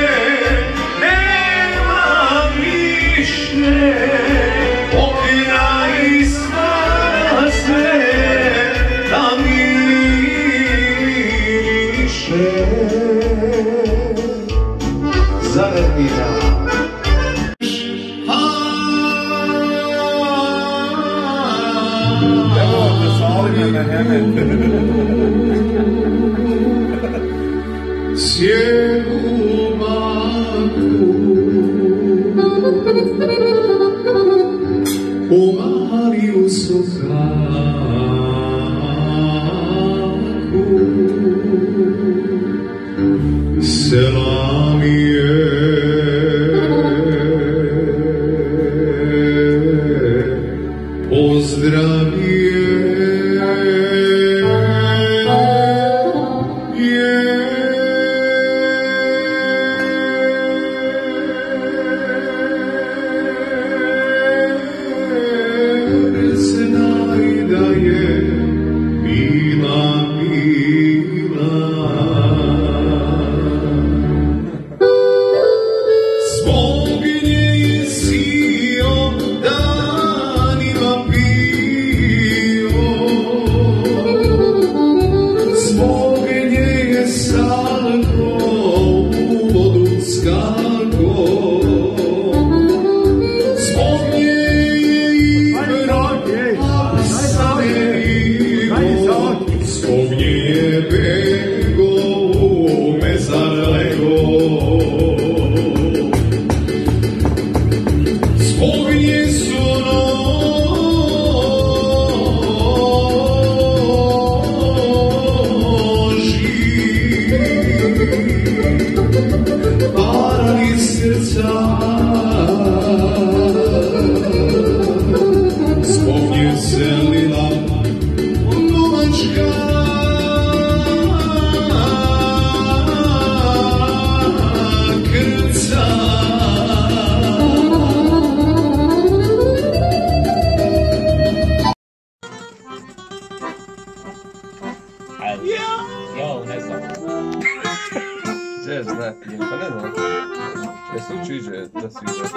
Trebaš znati, pa ne znam. Jesu učiđe da sviđa.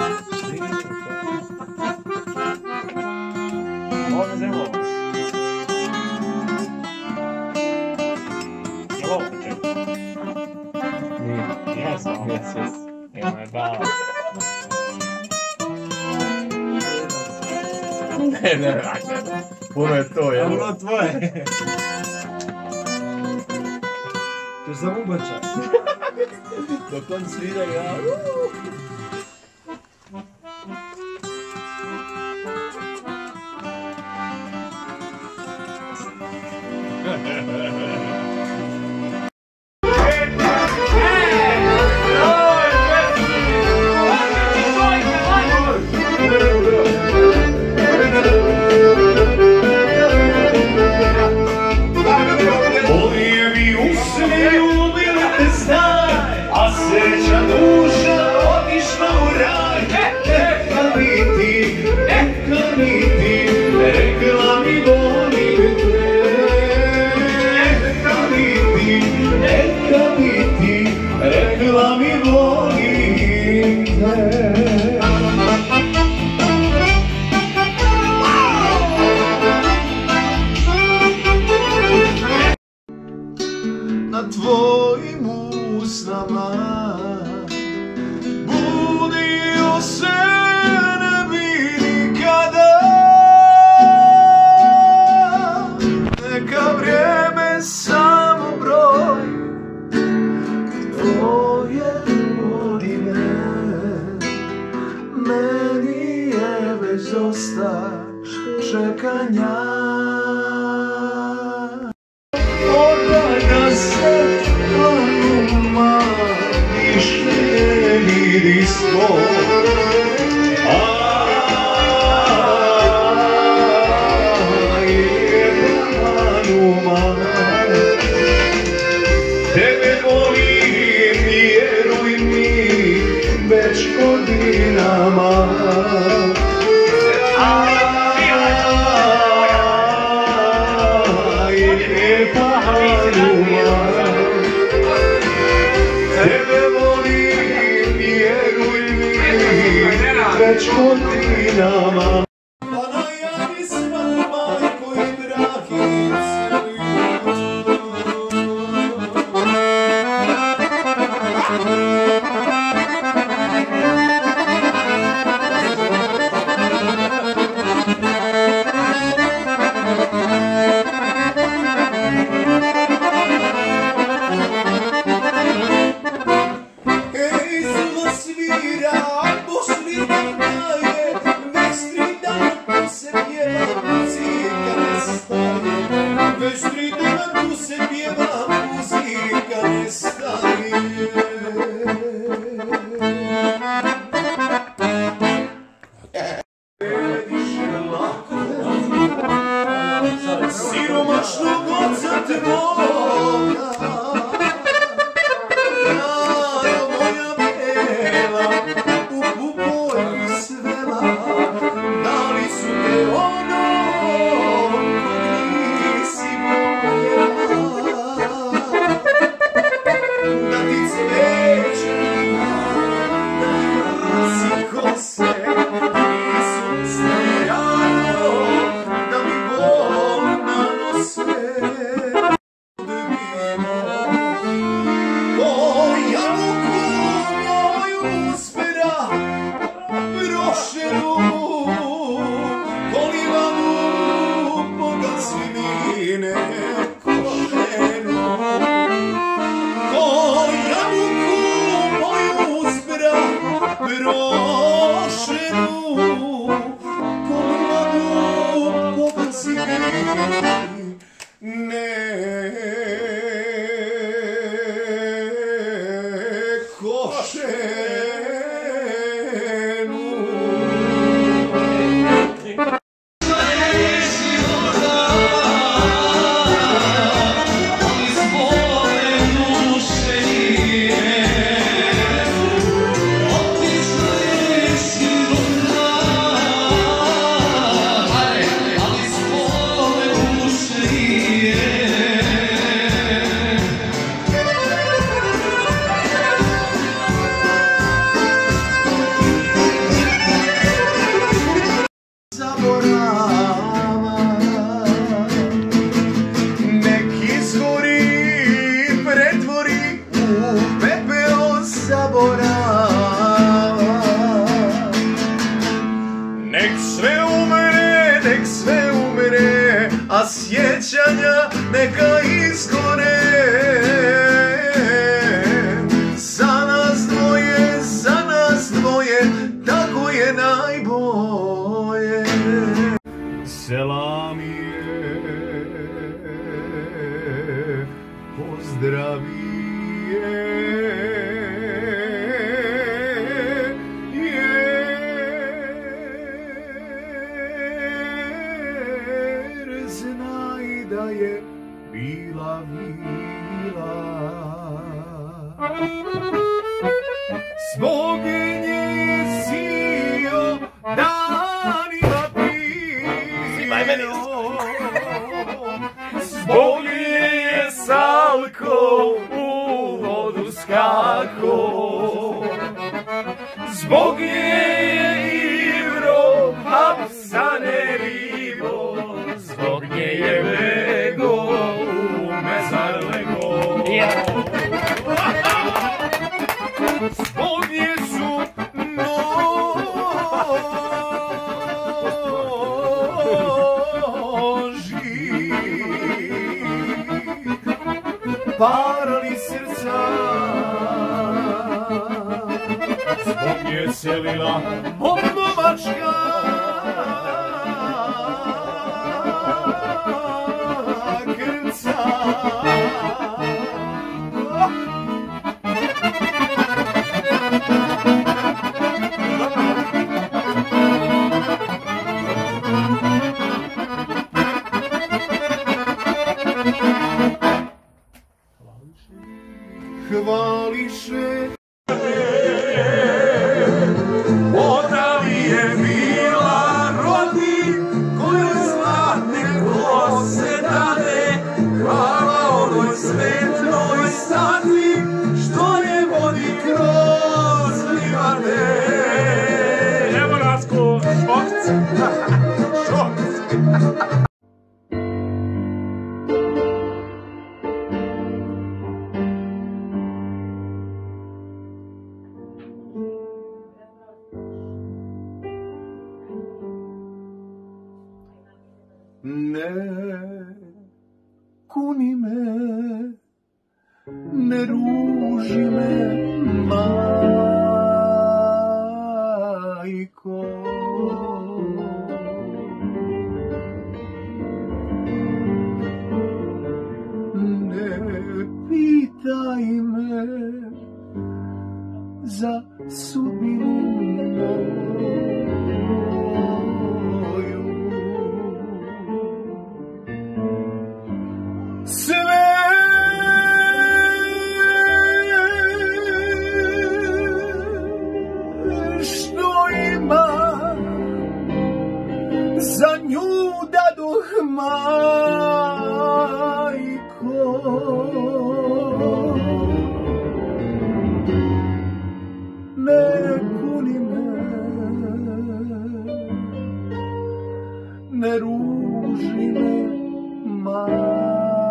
Ovo me zemljivo. Je li ovo počeo? Nije. Jes, ovo. Jes, jes. Evo me bala. Ne, ne vraćaj. Puno je to, jel? Ono tvoje. To je samo ubačaj. Dok on svira ja... Sreća duša otišla u raj, neka mi ti, neka mi ti, rekla mi volim te. Neka mi ti, neka mi ti, rekla mi volim te. Na tvojim usnama budio se ne bi nikada. Neka vrijeme samo broj tvoje godine. Meni je već dosta čekanja. Odaj se planuma i šljeni smo. Aj, je planuma. Tebe volim, vjeruj mi, već godinama. Tebe volim, vjeruj mi, već godinama. Pa najavi sva majko i dragice. Siromašnog oca te vola, rado moja bela, u buboj svela, dali su te ono kog nisi voljela. Da ti cveće, da ti krasi kose, nisu stajano, da mi bol nanose. O jabuku moju uspera, prošenu, polivanu Boga svinine košenu. O jabuku moju uspera, prošenu, polivanu Boga svinine košenu. zdravije, jer znaj da je bila mila. Zbog nje sio danima pio, zbog nje je salko u vodu skako, zbog nje je Ivro hapsane ribo, zbog nje je Bego u mezar lego. Zbog nje su noži parali srca, zbog nje selila momačka krca. Hvališe, ona li je bila rodi, koju zlatne kose dade, hvala onoj svetnoj stati, što je vodi kroz livade. Evo nas ko šokci. Šokci. Ne kuni me, ne ruži me, majko. Ne pitaj me za sudbinu moju. Sve što ima za nju dadoh, majko. Ne kuni me, ne ruži me, majko.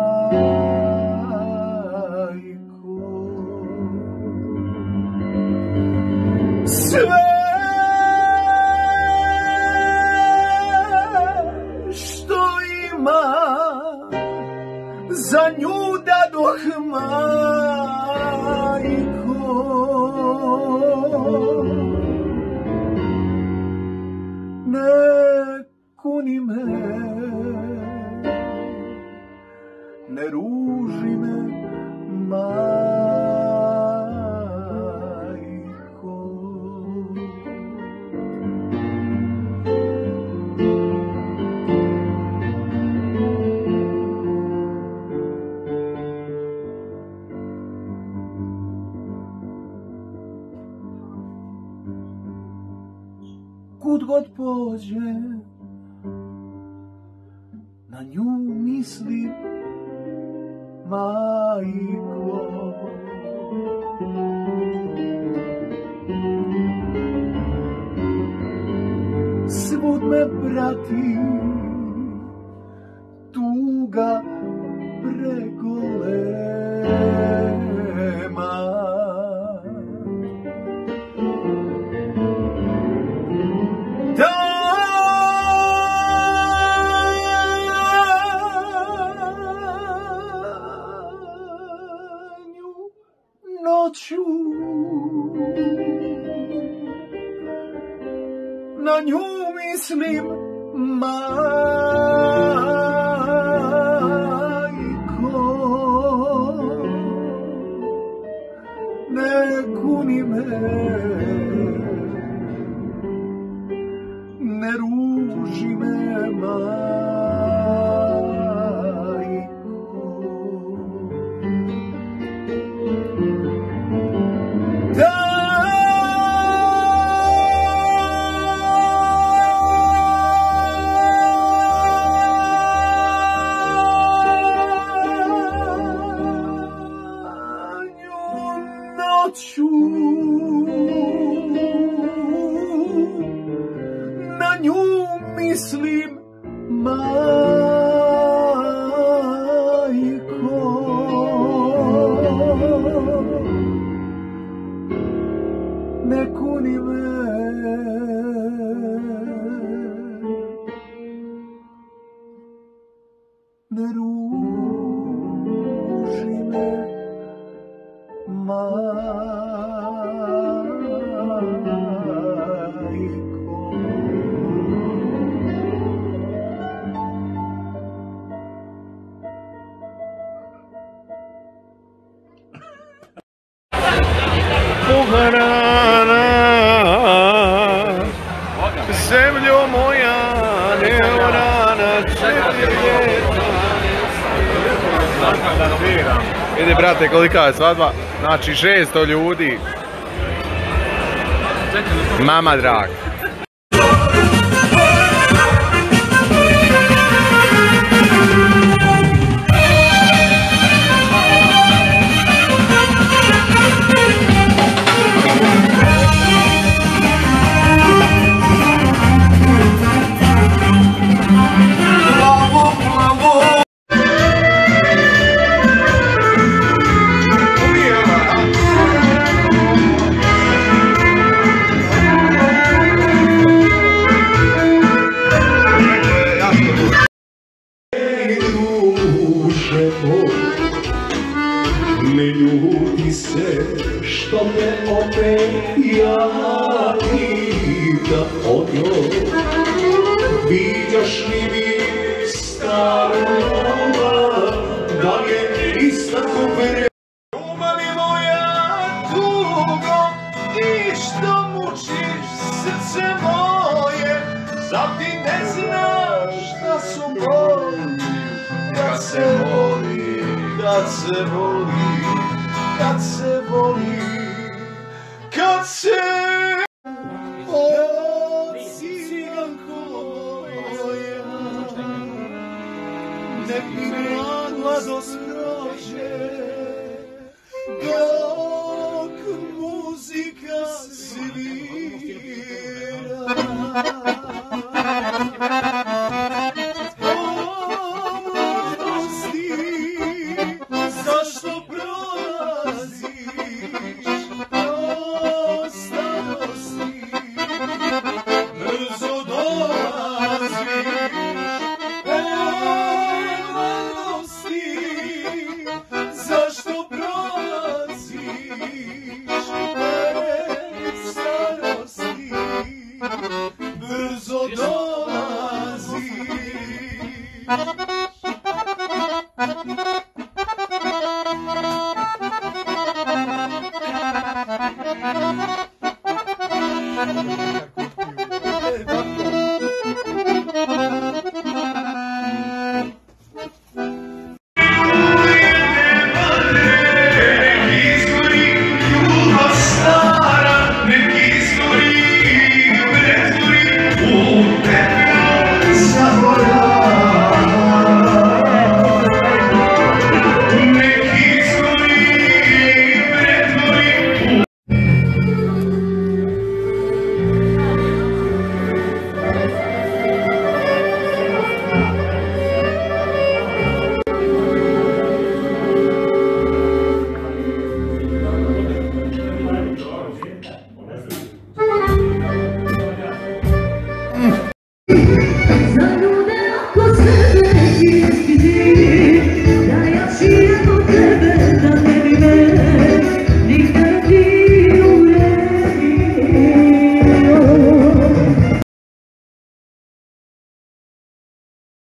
Sve što ima za nju dadoh, majko. Ne kuni me, ne ruži me, majko. Kud god pođem, na nju mislim, majko. Svud me prati tuga pregolema. Noću na nju mislim, majko. kuni me, ne ruži me majko. Na nju mislim, majko, ne kuni me, ne ruži me, majko. Poharana, zemljo moja neorana, vidi brate kolika je svadba, znači šesto ljudi, mama drag. Ne ljuti se što te opet ja pitam ono, vidiš li mi staru ljubav, da je ista kupere. Ljubav je moja tugo, ti što mučiš srce moje, zar ti ne znaš da su boli, kad se voli, kad se voli, kad se voli, kad se... O, ciganko moja, nek mi mladost prođe, dok muzika svira. Zašto prolaziš do starosti, brzo dolaziš do mladosti. Zašto prolaziš pred starosti, brzo dolaziš.